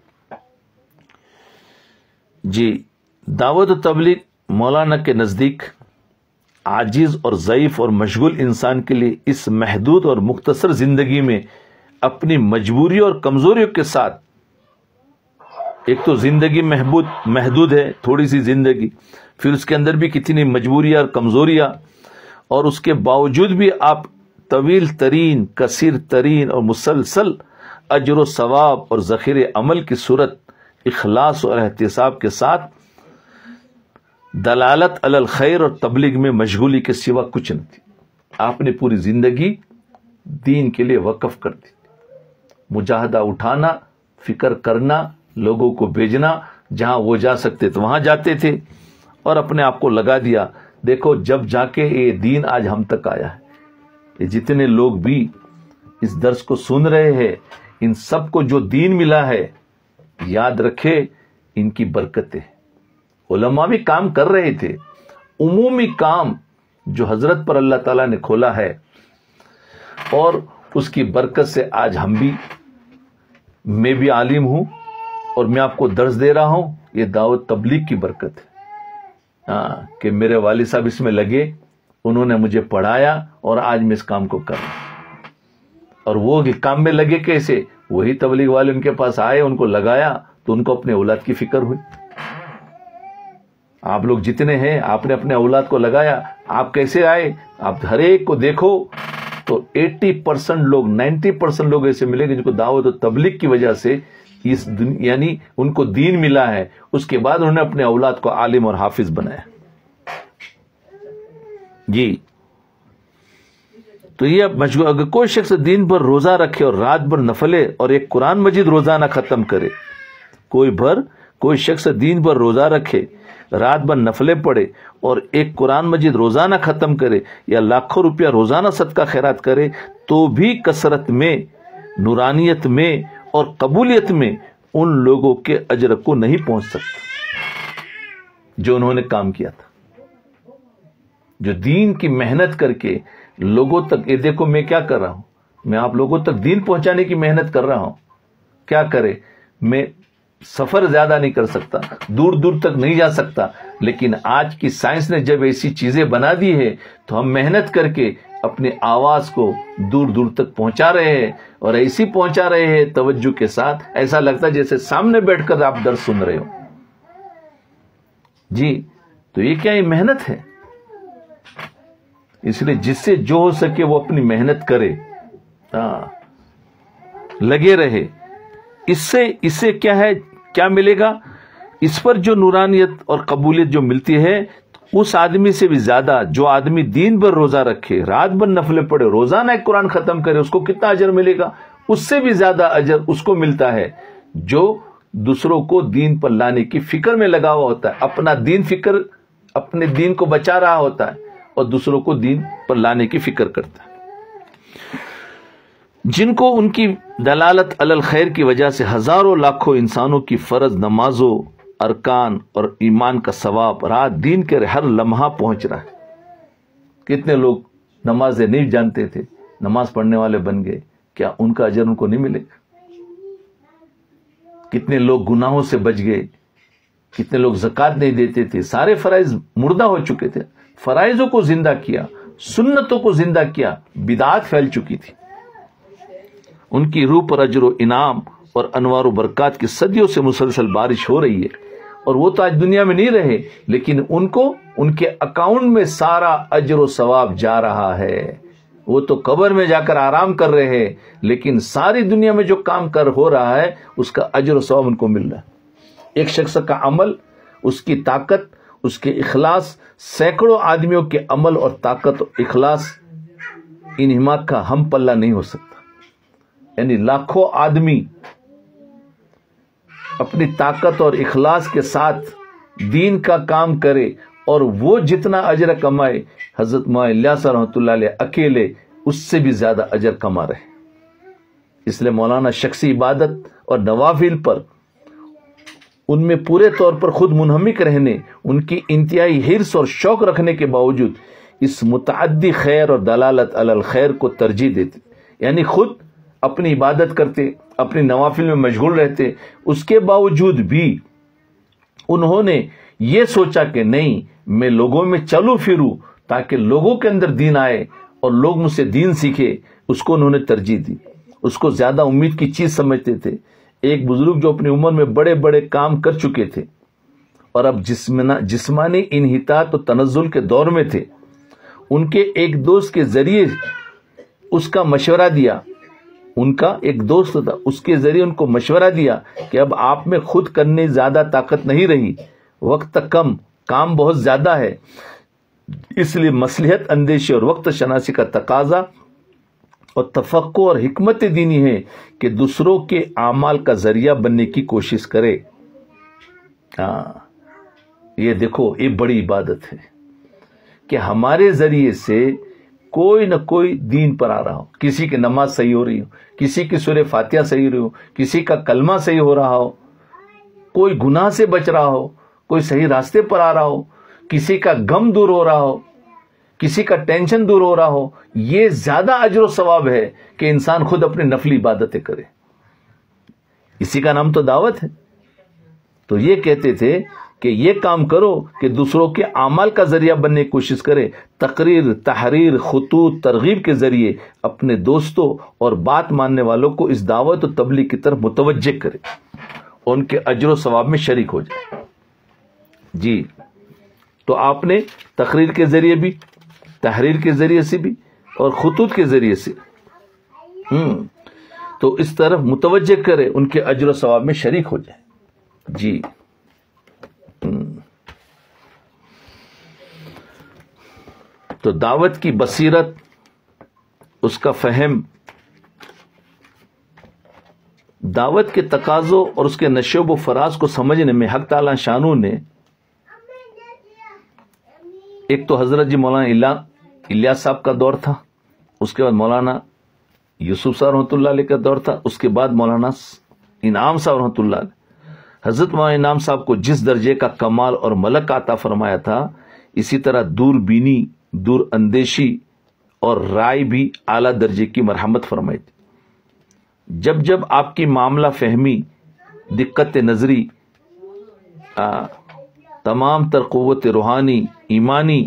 جی، دعوت و تبلیغ مولانا کے نزدیک عاجز اور ضعیف اور مشغول انسان کے لیے اس محدود اور مختصر زندگی میں اپنی مجبوریوں اور کمزوریوں کے ساتھ، ایک تو زندگی محدود محدود ہے، تھوڑی سی زندگی، پھر اس کے اندر بھی کتنی مجبوریاں اور کمزوریاں، اور اس کے باوجود بھی آپ طویل ترین، کثیر ترین اور مسلسل اجر و ثواب اور ذخیرہ عمل کی صورت اخلاص اور احتساب کے ساتھ دلالت علی الخیر اور تبلیغ میں مشغولی کے سوا کچھ نہ تھی۔ آپ نے پوری زندگی دین کے لیے وقف کر دی، مجاہدہ اٹھانا، فکر کرنا، لوگوں کو بھیجنا، جہاں وہ جا سکتے تو وہاں جاتے تھے، اور اپنے آپ کو لگا دیا۔ دیکھو جب جا کے یہ دین آج ہم تک آیا ہے، یہ جتنے لوگ بھی اس درس کو سن رہے ہیں، ان سب کو جو دین ملا ہے، یاد رکھے ان کی برکتیں۔ علماء بھی کام کر رہے تھے، عمومی کام جو حضرت پر اللہ تعالیٰ نے کھولا ہے، اور اس کی برکت سے آج ہم بھی، میں بھی عالم ہوں اور میں آپ کو درس دے رہا ہوں، یہ دعوت تبلیغ کی برکت ہے۔ ہاں، کہ میرے والد صاحب اس میں لگے، انہوں نے مجھے پڑھایا اور آج میں اس کام کو کر رہا ہوں. اور وہ کام میں لگے کیسے؟ وہی تبلیغ والے ان کے پاس آئے, ان کو لگایا تو ان کو اپنے اولاد کی فکر ہوئی. آپ لوگ جتنے ہیں آپ نے اپنے اولاد کو لگایا. آپ کیسے آئے؟ آپ ہر ایک کو دیکھو تو ایٹی پرسنٹ لوگ نائنٹی پرسنٹ لوگ ایسے ملے گے جن کو دعوت و تبلیغ کی وجہ سے اس یعنی ان کو دین ملا ہے. اس کے بعد انہوں نے اپنے اولاد کو عالم اور حافظ بنایا. جی تو یہ مشغول. اگر کوئی شخص دین پر روزہ رکھے اور رات بھر نفلے اور ایک قرآن مجید روزانہ ختم کرے, کوئی بھر کوئی شخص دین پر روزہ رکھے, رات بھر نفلے پڑھے اور ایک قرآن مجید روزانہ ختم کرے یا لاکھوں روپیہ روزانہ صدقہ خیرات کرے تو بھی کثرت میں, نورانیت میں اور قبولیت میں ان لوگوں کے اجر کو نہیں پہنچ سکتا جو انہوں نے کام کیا تھا. جو دین کی محنت کر کے لوگوں تک, یہ دیکھو میں کیا کر رہا ہوں, میں آپ لوگوں تک دین پہنچانے کی محنت کر رہا ہوں. کیا کرے, میں سفر زیادہ نہیں کر سکتا, دور دور تک نہیں جا سکتا, لیکن آج کی سائنس نے جب ایسی چیزیں بنا دی ہے تو ہم محنت کر کے اپنی آواز کو دور دور تک پہنچا رہے ہیں, اور ایسی پہنچا رہے ہیں توجہ کے ساتھ, ایسا لگتا ہے جیسے سامنے بیٹھ کر آپ درس سن رہے ہو. جی تو یہ کیا, یہ محنت ہے. اس لیے جس سے جو ہو سکے وہ اپنی محنت کرے, ہاں لگے رہے. اس سے اس سے کیا ہے, کیا ملے گا؟ اس پر جو نورانیت اور قبولیت جو ملتی ہے اس آدمی سے بھی زیادہ جو آدمی دین پر روزہ رکھے, رات بھر نفلیں پڑھے, روزانہ ایک قرآن ختم کرے, اس کو کتنا اجر ملے گا؟ اس سے بھی زیادہ اجر اس کو ملتا ہے جو دوسروں کو دین پر لانے کی فکر میں لگا ہوا ہوتا ہے, اپنا دین فکر اپنے دین کو بچا رہا ہوتا ہے اور دوسروں کو دین پر لانے کی فکر کرتا ہے. جن کو ان کی دلالت علی الخیر کی وجہ سے ہزاروں لاکھوں انسانوں کی فرض نمازوں, ارکان اور ایمان کا ثواب رات دین کے ہر لمحہ پہنچ رہا ہے. کتنے لوگ نمازیں نہیں جانتے تھے, نماز پڑھنے والے بن گئے, کیا ان کا اجر ان کو نہیں ملے گا؟ کتنے لوگ گناہوں سے بچ گئے, کتنے لوگ زکوٰۃ نہیں دیتے تھے, سارے فرائض مردہ ہو چکے تھے, فرائضوں کو زندہ کیا, سنتوں کو زندہ کیا, بدعات پھیل چکی تھی. ان کی روح پر اجر و انعام اور انوار و برکات کی صدیوں سے مسلسل بارش ہو رہی ہے, اور وہ تو آج دنیا میں نہیں رہے, لیکن ان کو ان کے اکاؤنٹ میں سارا اجر و ثواب جا رہا ہے. وہ تو قبر میں جا کر آرام کر رہے ہیں, لیکن ساری دنیا میں جو کام کر ہو رہا ہے اس کا اجر و ثواب ان کو مل رہا ہے. ایک شخص کا عمل, اس کی طاقت, اس کے اخلاص, سینکڑوں آدمیوں کے عمل اور طاقت اور اخلاص ان حماق کا ہم پلہ نہیں ہو سکتا. یعنی لاکھوں آدمی اپنی طاقت اور اخلاص کے ساتھ دین کا کام کرے اور وہ جتنا اجر کمائے, حضرت مولانا الیاس رحمۃ اللہ علیہ اکیلے اس سے بھی زیادہ اجر کما رہے. اس لیے مولانا شخصی عبادت اور نوافل پر ان میں پورے طور پر خود منہمک رہنے, ان کی انتہائی حرص اور شوق رکھنے کے باوجود اس متعدی خیر اور دلالت علی الخیر کو ترجیح دیتے. یعنی خود اپنی عبادت کرتے, اپنی نوافل میں مشغول رہتے, اس کے باوجود بھی انہوں نے یہ سوچا کہ نہیں, میں لوگوں میں چلوں پھروں تاکہ لوگوں کے اندر دین آئے اور لوگ مجھ سے دین سیکھے. اس کو انہوں نے ترجیح دی, اس کو زیادہ امید کی چیز سمجھتے تھے. ایک بزرگ جو اپنی عمر میں بڑے بڑے کام کر چکے تھے اور اب جسمانی انحطاط و تنزل کے دور میں تھے, ان کے ایک دوست کے ذریعے اس کا مشورہ دیا, ان کا ایک دوست تھا, اس کے ذریعے ان کو مشورہ دیا کہ اب آپ میں خود کرنے زیادہ طاقت نہیں رہی, وقت کم, کام بہت زیادہ ہے, اس لیے مصلحت اندیشی اور وقت شناسی کا تقاضا اور تفقع اور حکمت دینی ہے کہ دوسروں کے اعمال کا ذریعہ بننے کی کوشش کرے. ہاں یہ دیکھو, یہ بڑی عبادت ہے کہ ہمارے ذریعے سے کوئی نہ کوئی دین پر آ رہا ہو, کسی کی نماز صحیح ہو رہی ہو, کسی کی سورہ فاتحہ صحیح ہو رہی ہو, کسی کا کلمہ صحیح ہو رہا ہو, کوئی گناہ سے بچ رہا ہو, کوئی صحیح راستے پر آ رہا ہو, کسی کا غم دور ہو رہا ہو, کسی کا ٹینشن دور ہو رہا ہو. یہ زیادہ اجر و ثواب ہے کہ انسان خود اپنی نفلی عبادتیں کرے. اسی کا نام تو دعوت ہے. تو یہ کہتے تھے کہ یہ کام کرو کہ دوسروں کے اعمال کا ذریعہ بننے کی کوشش کرے، تقریر، تحریر، خطوط، ترغیب کے ذریعے اپنے دوستوں اور بات ماننے والوں کو اس دعوت و تبلیغ کی طرف متوجہ کرے، ان کے اجر و ثواب میں شریک ہو جائے۔ جی، تو آپ نے تقریر کے ذریعے بھی، تحریر کے ذریعے سے بھی اور خطوط کے ذریعے سے ہم تو اس طرف متوجہ کرے، ان کے اجر و ثواب میں شریک ہو جائے۔ جی، تو دعوت کی بصیرت، اس کا فہم، دعوت کے تقاضوں اور اس کے نشوب و فراز کو سمجھنے میں حق تعالی شانو نے ایک تو حضرت جی مولانا الیاس صاحب کا دور تھا، اس کے بعد مولانا یوسف صاحب رحمۃ اللہ علیہ کا دور تھا، اس کے بعد مولانا انعام صاحب رحمۃ اللہ علیہ۔ حضرت مولانا انعام صاحب کو جس درجے کا کمال اور ملک عطا فرمایا تھا، اسی طرح دور بینی، دور اندیشی اور رائے بھی اعلیٰ درجے کی مرحمت فرمائی تھی۔ جب جب آپ کی معاملہ فہمی، دقت نظری، آ, تمام تر قوت روحانی، ایمانی،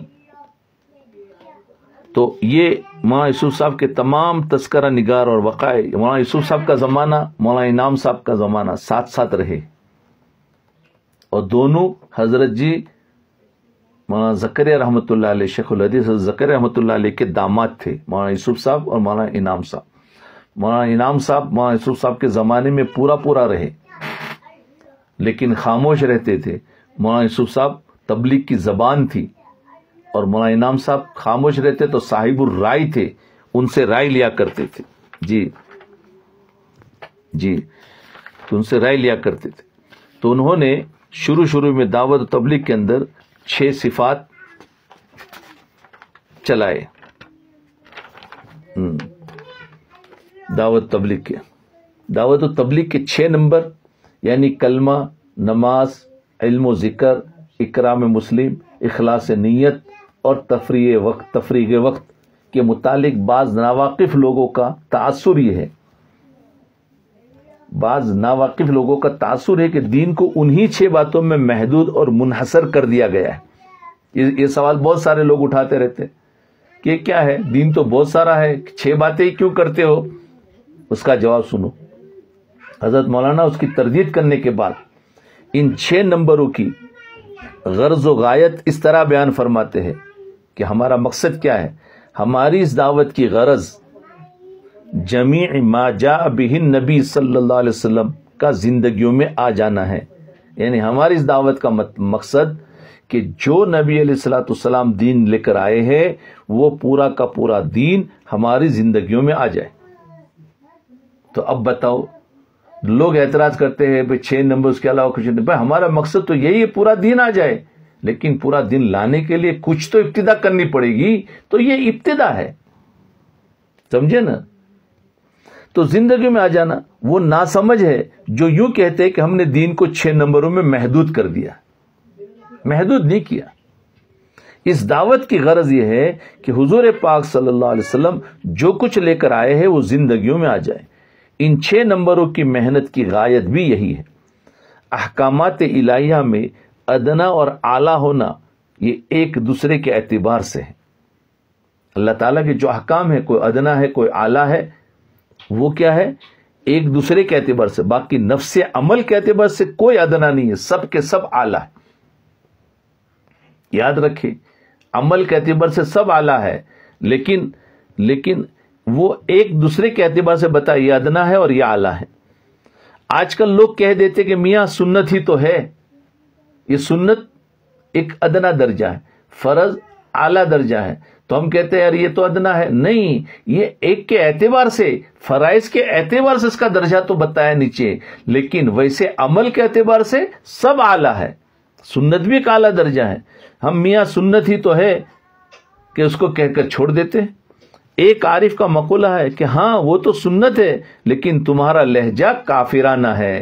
تو یہ مولانا یوسف صاحب کے تمام تذکرہ نگار اور وقائع، مولانا یوسف صاحب کا زمانہ، مولانا انعام صاحب کا زمانہ ساتھ ساتھ رہے، اور دونوں حضرت جی مولانا زکریا رحمۃ اللہ علیہ، شیخ الحدیث زکریا رحمۃ اللہ علیہ کے داماد تھے، مولانا یوسف صاحب اور مولانا انعام صاحب۔ مولانا انعام صاحب مولانا یوسف صاحب کے زمانے میں پورا پورا رہے، لیکن خاموش رہتے تھے۔ مولانا یوسف صاحب تبلیغ کی زبان تھی، اور مولانا انعام صاحب خاموش رہتے تو صاحب الرائے تھے، ان سے رائے لیا کرتے تھے۔ جی جی تو ان سے رائے لیا کرتے تھے۔ تو انہوں نے شروع شروع میں دعوت و تبلیغ کے اندر چھ صفات چلائے، دعوت تبلیغ کے دعوت و تبلیغ کے چھ نمبر، یعنی کلمہ، نماز، علم و ذکر، اکرام مسلم، اخلاص نیت اور تفریح وقت تفریغ وقت کے متعلق بعض ناواقف لوگوں کا تاثر یہ ہے بعض ناواقف لوگوں کا تاثر ہے کہ دین کو انہی چھ باتوں میں محدود اور منحصر کر دیا گیا ہے۔ یہ سوال بہت سارے لوگ اٹھاتے رہتے کہ کیا ہے، دین تو بہت سارا ہے، چھ باتیں ہی کیوں کرتے ہو؟ اس کا جواب سنو۔ حضرت مولانا اس کی تردید کرنے کے بعد ان چھ نمبروں کی غرض و غایت اس طرح بیان فرماتے ہیں کہ ہمارا مقصد کیا ہے۔ ہماری اس دعوت کی غرض جمیع ما جاء بہ النبی صلی اللہ علیہ وسلم کا زندگیوں میں آ جانا ہے، یعنی ہماری اس دعوت کا مقصد کہ جو نبی علیہ الصلوۃ والسلام دین لے کر آئے ہیں وہ پورا کا پورا دین ہماری زندگیوں میں آ جائے۔ تو اب بتاؤ، لوگ اعتراض کرتے ہیں بھائی چھ نمبر کے علاوہ کچھ نہیں، بھائی ہمارا مقصد تو یہی ہے پورا دین آ جائے، لیکن پورا دین لانے کے لیے کچھ تو ابتدا کرنی پڑے گی، تو یہ ابتدا ہے، سمجھے نا؟ تو زندگی میں آ جانا وہ ناسمجھ ہے جو یوں کہتے ہیں کہ ہم نے دین کو چھ نمبروں میں محدود کر دیا۔ محدود نہیں کیا۔ اس دعوت کی غرض یہ ہے کہ حضور پاک صلی اللہ علیہ وسلم جو کچھ لے کر آئے ہیں وہ زندگیوں میں آ جائے۔ ان چھ نمبروں کی محنت کی غایت بھی یہی ہے۔ احکامات الہیہ میں ادنا اور اعلیٰ ہونا یہ ایک دوسرے کے اعتبار سے ہے۔ اللہ تعالیٰ کے جو احکام ہے، کوئی ادنا ہے کوئی اعلیٰ ہے، وہ کیا ہے؟ ایک دوسرے کے اعتبار سے۔ باقی نفس عمل کے اعتبار سے کوئی ادنا نہیں ہے، سب کے سب اعلیٰ ہے۔ یاد رکھیں، عمل کے اعتبار سے سب اعلیٰ ہے، لیکن لیکن وہ ایک دوسرے کے اعتبار سے بتا یہ ادنا ہے اور یہ اعلیٰ ہے۔ آج کل لوگ کہہ دیتے کہ میاں سنت ہی تو ہے، یہ سنت ایک ادنا درجہ ہے، فرض اعلیٰ درجہ ہے، تو ہم کہتے ہیں یار یہ تو ادنا ہے۔ نہیں، یہ ایک کے اعتبار سے، فرائض کے اعتبار سے اس کا درجہ تو بتایا نیچے، لیکن ویسے عمل کے اعتبار سے سب اعلیٰ ہے۔ سنت بھی ایک اعلیٰ درجہ ہے۔ ہم میاں سنت ہی تو ہے کہ اس کو کہہ کر چھوڑ دیتے ہیں۔ ایک عارف کا مقولہ ہے کہ ہاں وہ تو سنت ہے لیکن تمہارا لہجہ کافرانہ ہے۔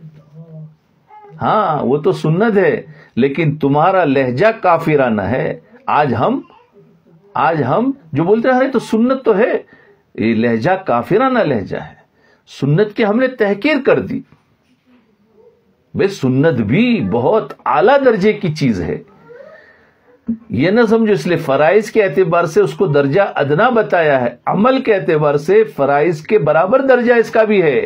ہاں وہ تو سنت ہے لیکن تمہارا لہجہ کافرانہ ہے۔ آج ہم آج ہم جو بولتے ہیں تو سنت تو ہے، یہ لہجہ کافرانہ لہجہ ہے، سنت کی ہم نے تحقیر کر دی۔ بھائی سنت بھی بہت اعلیٰ درجے کی چیز ہے، یہ نہ سمجھو اس لیے فرائض کے اعتبار سے اس کو درجہ ادنا بتایا ہے، عمل کے اعتبار سے فرائض کے برابر درجہ اس کا بھی ہے۔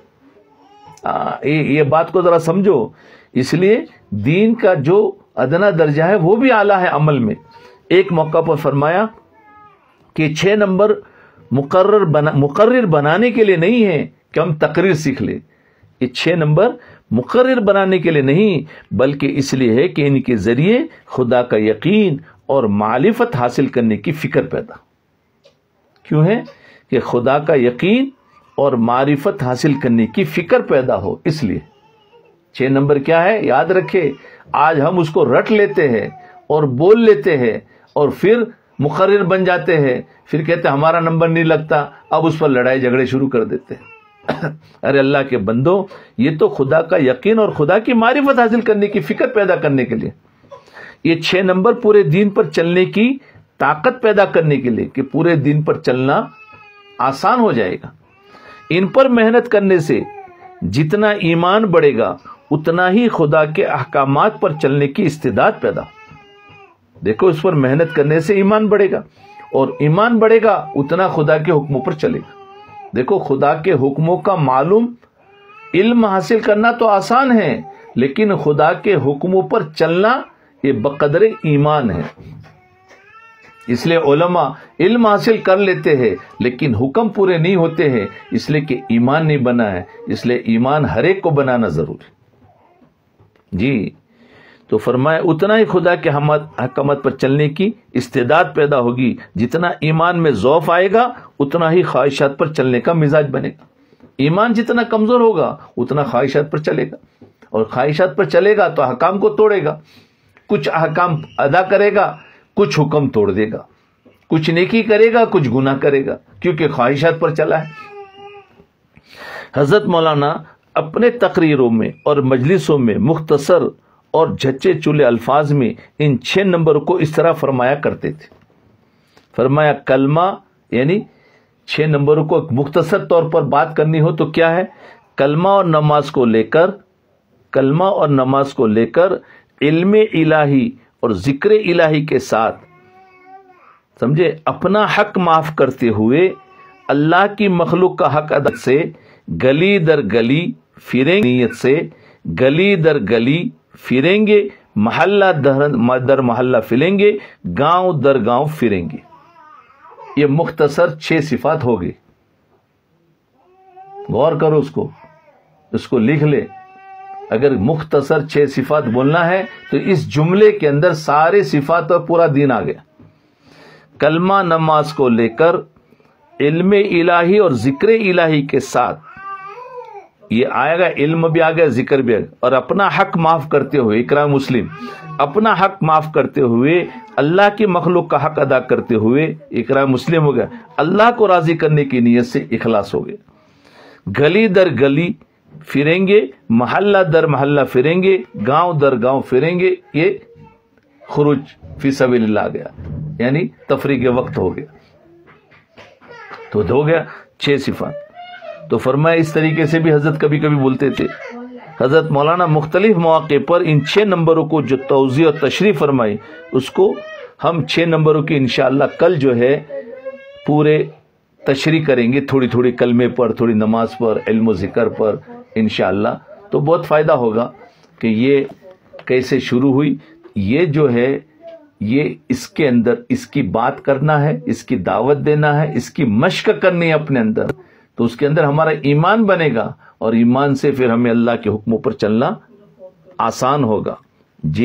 یہ بات کو ذرا سمجھو، اس لیے دین کا جو ادنا درجہ ہے وہ بھی اعلیٰ ہے عمل میں۔ ایک موقع پر فرمایا کہ چھ نمبر مقرر بنا مقرر بنانے کے لیے نہیں ہے کہ ہم تقریر سیکھ لیں، یہ چھ نمبر مقرر بنانے کے لیے نہیں، بلکہ اس لیے ہے کہ ان کے ذریعے خدا کا یقین اور معرفت حاصل کرنے کی فکر پیدا کیوں ہے کہ خدا کا یقین اور معرفت حاصل کرنے کی فکر پیدا ہو، اس لیے چھ نمبر کیا ہے یاد رکھے۔ آج ہم اس کو رٹ لیتے ہیں اور بول لیتے ہیں اور پھر مقرر بن جاتے ہیں، پھر کہتے ہیں ہمارا نمبر نہیں لگتا، اب اس پر لڑائی جھگڑے شروع کر دیتے ہیں۔ ارے اللہ کے بندو، یہ تو خدا کا یقین اور خدا کی معرفت حاصل کرنے کی فکر پیدا کرنے کے لیے، یہ چھ نمبر پورے دین پر چلنے کی طاقت پیدا کرنے کے لیے کہ پورے دین پر چلنا آسان ہو جائے گا۔ ان پر محنت کرنے سے جتنا ایمان بڑھے گا اتنا ہی خدا کے احکامات پر چلنے کی استعداد پیدا۔ دیکھو اس پر محنت کرنے سے ایمان بڑھے گا، اور ایمان بڑھے گا اتنا خدا کے حکموں پر چلے گا۔ دیکھو خدا کے حکموں کا معلوم علم حاصل کرنا تو آسان ہے، لیکن خدا کے حکموں پر چلنا یہ بقدر ایمان ہے۔ اس لیے علماء علم حاصل کر لیتے ہیں لیکن حکم پورے نہیں ہوتے ہیں، اس لیے کہ ایمان نہیں بنا ہے۔ اس لیے ایمان ہر ایک کو بنانا ضروری جی۔ تو فرمایا اتنا ہی خدا کے احکامات پر چلنے کی استعداد پیدا ہوگی، جتنا ایمان میں ضعف آئے گا اتنا ہی خواہشات پر چلنے کا مزاج بنے گا۔ ایمان جتنا کمزور ہوگا اتنا خواہشات پر چلے گا، اور خواہشات پر چلے گا تو احکام کو توڑے گا، کچھ احکام ادا کرے گا، کچھ حکم توڑ دے گا، کچھ نیکی کرے گا، کچھ گناہ کرے گا، کیونکہ خواہشات پر چلا ہے۔ حضرت مولانا اپنے تقریروں میں اور مجلسوں میں مختصر اور جھچے چولے الفاظ میں ان چھ نمبر کو اس طرح فرمایا کرتے تھے۔ فرمایا کلمہ، یعنی چھ نمبروں کو مختصر طور پر بات کرنی ہو تو کیا ہے؟ کلمہ اور نماز کو لے کر کلمہ اور نماز کو لے کر علم الہی اور ذکر الہی کے ساتھ سمجھے اپنا حق معاف کرتے ہوئے اللہ کی مخلوق کا حق ادا سے گلی در گلی پھریں گے، نیت سے گلی در گلی پھریں گے، محلہ در محلہ پھریں گے، گاؤں در گاؤں پھریں گے۔ یہ مختصر چھ صفات ہو گئی، غور کرو اس کو اس کو لکھ لے۔ اگر مختصر چھ صفات بولنا ہے تو اس جملے کے اندر سارے صفات اور پورا دین آ گیا۔ کلمہ نماز کو لے کر علم الہی اور ذکر الہی کے ساتھ یہ آئے گا، علم بھی آ گیا، ذکر بھی آ گیا، اور اپنا حق معاف کرتے ہوئے، اقرا مسلم، اپنا حق معاف کرتے ہوئے اللہ کی مخلوق کا حق ادا کرتے ہوئے، اقرا مسلم ہو گیا، اللہ کو راضی کرنے کی نیت سے اخلاص ہو گیا۔ گلی در گلی پھریں گے، محلہ در محلہ پھریں گے، گاؤں در گاؤں پھریں گے، یہ خروج فی سبیل اللہ آ گیا، یعنی تفریح کے وقت ہو گیا۔ تو ہو گیا چھ صفات۔ تو فرمایا اس طریقے سے بھی حضرت کبھی کبھی بولتے تھے۔ حضرت مولانا مختلف مواقع پر ان چھ نمبروں کو جو توضیح اور تشریح فرمائی، اس کو ہم چھ نمبروں کی انشاءاللہ کل جو ہے پورے تشریح کریں گے، تھوڑی تھوڑی کلمے پر، تھوڑی نماز پر، علم و ذکر پر انشاءاللہ۔ تو بہت فائدہ ہوگا کہ یہ کیسے شروع ہوئی، یہ جو ہے یہ اس کے اندر اس کی بات کرنا ہے، اس کی دعوت دینا ہے، اس کی مشق کرنی ہے اپنے اندر، تو اس کے اندر ہمارا ایمان بنے گا، اور ایمان سے پھر ہمیں اللہ کے حکموں پر چلنا آسان ہوگا جی۔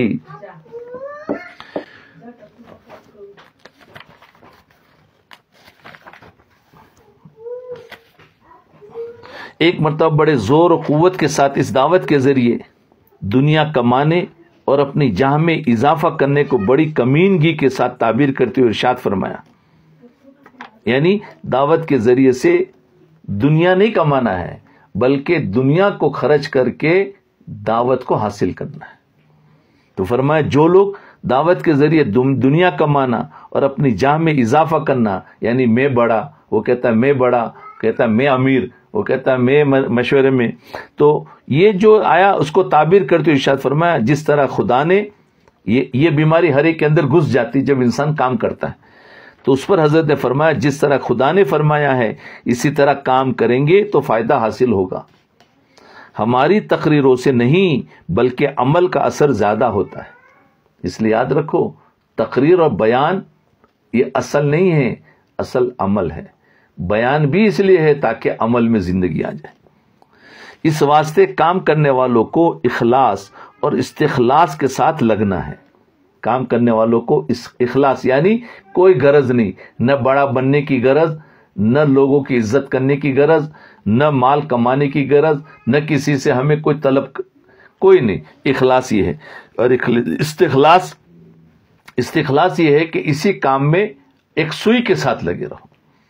ایک مرتبہ بڑے زور و قوت کے ساتھ اس دعوت کے ذریعے دنیا کمانے اور اپنی جاہ میں اضافہ کرنے کو بڑی کمینگی کے ساتھ تعبیر کرتے ہوئے ارشاد فرمایا، یعنی دعوت کے ذریعے سے دنیا نہیں کمانا ہے بلکہ دنیا کو خرچ کر کے دعوت کو حاصل کرنا ہے۔ تو فرمایا جو لوگ دعوت کے ذریعے دنیا کمانا اور اپنی جاہ میں اضافہ کرنا، یعنی میں بڑا، وہ کہتا ہے میں بڑا، کہتا ہے میں امیر، وہ کہتا ہے میں مشورے میں. تو یہ جو آیا اس کو تعبیر کرتے ہوئے ارشاد فرمایا جس طرح خدا نے یہ یہ بیماری ہر ایک کے اندر گھس جاتی جب انسان کام کرتا ہے, تو اس پر حضرت نے فرمایا جس طرح خدا نے فرمایا ہے اسی طرح کام کریں گے تو فائدہ حاصل ہوگا. ہماری تقریروں سے نہیں بلکہ عمل کا اثر زیادہ ہوتا ہے. اس لیے یاد رکھو تقریر اور بیان یہ اصل نہیں ہے, اصل عمل ہے. بیان بھی اس لیے ہے تاکہ عمل میں زندگی آ جائے. اس واسطے کام کرنے والوں کو اخلاص اور استخلاص کے ساتھ لگنا ہے. کام کرنے والوں کو اس اخلاص یعنی کوئی غرض نہیں, نہ بڑا بننے کی غرض, نہ لوگوں کی عزت کرنے کی غرض, نہ مال کمانے کی غرض, نہ کسی سے ہمیں کوئی طلب, کوئی نہیں. اخلاص یہ ہے. اور استخلاص استخلاص یہ ہے کہ اسی کام میں ایک سوئی کے ساتھ لگے رہو.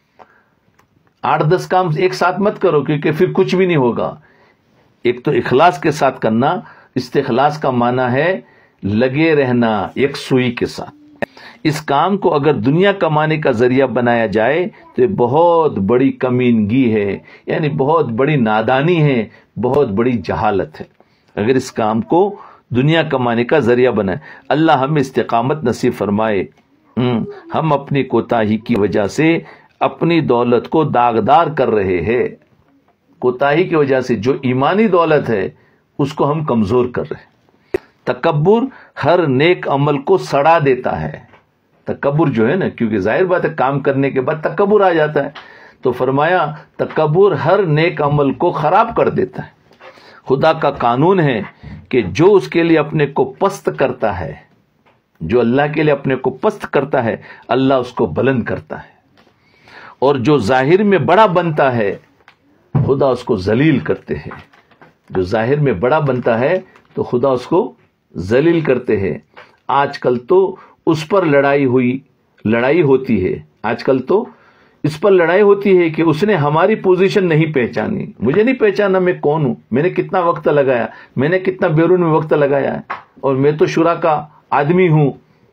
آٹھ دس کام ایک ساتھ مت کرو کیونکہ پھر کچھ بھی نہیں ہوگا. ایک تو اخلاص کے ساتھ کرنا. استخلاص کا معنی ہے لگے رہنا ایک سوئی کے ساتھ. اس کام کو اگر دنیا کمانے کا ذریعہ بنایا جائے تو یہ بہت بڑی کمینگی ہے, یعنی بہت بڑی نادانی ہے, بہت بڑی جہالت ہے اگر اس کام کو دنیا کمانے کا ذریعہ بنائے. اللہ ہمیں استقامت نصیب فرمائے. ہم اپنی کوتاہی کی وجہ سے اپنی دولت کو داغدار کر رہے ہیں. کوتاہی کی وجہ سے جو ایمانی دولت ہے اس کو ہم کمزور کر رہے ہیں. تکبر ہر نیک عمل کو سڑا دیتا ہے. تکبر جو ہے نا, کیونکہ ظاہر بات ہے کام کرنے کے بعد تکبر آ جاتا ہے, تو فرمایا تکبر ہر نیک عمل کو خراب کر دیتا ہے. خدا کا قانون ہے کہ جو اس کے لیے اپنے کو پست کرتا ہے, جو اللہ کے لیے اپنے کو پست کرتا ہے اللہ اس کو بلند کرتا ہے, اور جو ظاہر میں بڑا بنتا ہے خدا اس کو ذلیل کرتے ہیں. جو ظاہر میں بڑا بنتا ہے تو خدا اس کو ذلیل کرتے ہیں. آج کل تو اس پر لڑائی ہوئی لڑائی ہوتی ہے آج کل تو اس پر لڑائی ہوتی ہے کہ اس نے ہماری پوزیشن نہیں پہچانی. مجھے نہیں پہچانا میں کون ہوں, میں نے کتنا وقت لگایا, میں نے کتنا بیرون میں وقت لگایا ہے, اور میں تو شورا کا آدمی ہوں.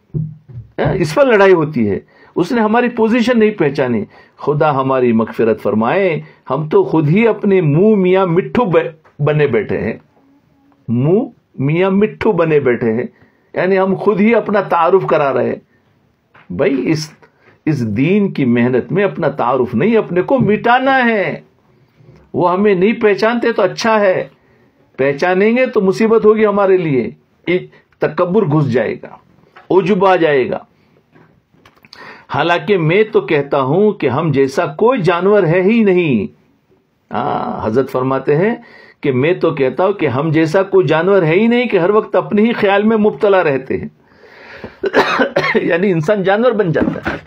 اس پر لڑائی ہوتی ہے. اس نے ہماری پوزیشن نہیں پہچانی. خدا ہماری مغفرت فرمائے. ہم تو خود ہی اپنے منہ میاں مٹھو بنے بیٹھے ہیں, منہ میاں مٹھو بنے بیٹھے ہیں, یعنی ہم خود ہی اپنا تعارف کرا رہے ہیں. بھائی اس اس دین کی محنت میں اپنا تعارف نہیں, اپنے کو مٹانا ہے. وہ ہمیں نہیں پہچانتے تو اچھا ہے, پہچانیں گے تو مصیبت ہوگی ہمارے لیے. تکبر گھس جائے گا, عجب آ جائے گا. حالانکہ میں تو کہتا ہوں کہ ہم جیسا کوئی جانور ہے ہی نہیں. ہاں, حضرت فرماتے ہیں کہ میں تو کہتا ہوں کہ ہم جیسا کوئی جانور ہے ہی نہیں کہ ہر وقت اپنے ہی خیال میں مبتلا رہتے ہیں. یعنی انسان جانور بن جاتا ہے.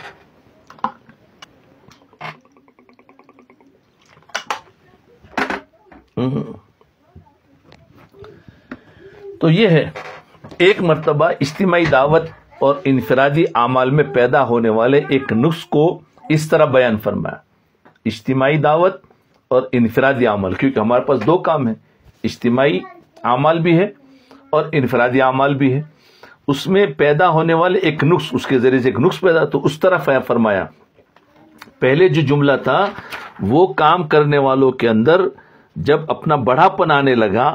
تو یہ ہے ایک مرتبہ اجتماعی دعوت اور انفرادی اعمال میں پیدا ہونے والے ایک نقص کو اس طرح بیان فرمایا. اجتماعی دعوت اور انفرادی اعمال, کیونکہ ہمارے پاس دو کام ہیں, اجتماعی اعمال بھی ہے اور انفرادی اعمال بھی ہے. اس میں پیدا ہونے والے ایک نقص, اس کے ذریعے سے ایک نقص پیدا, تو اس طرح فرمایا. پہلے جو جملہ تھا وہ کام کرنے والوں کے اندر جب اپنا بڑھاپن آنے لگا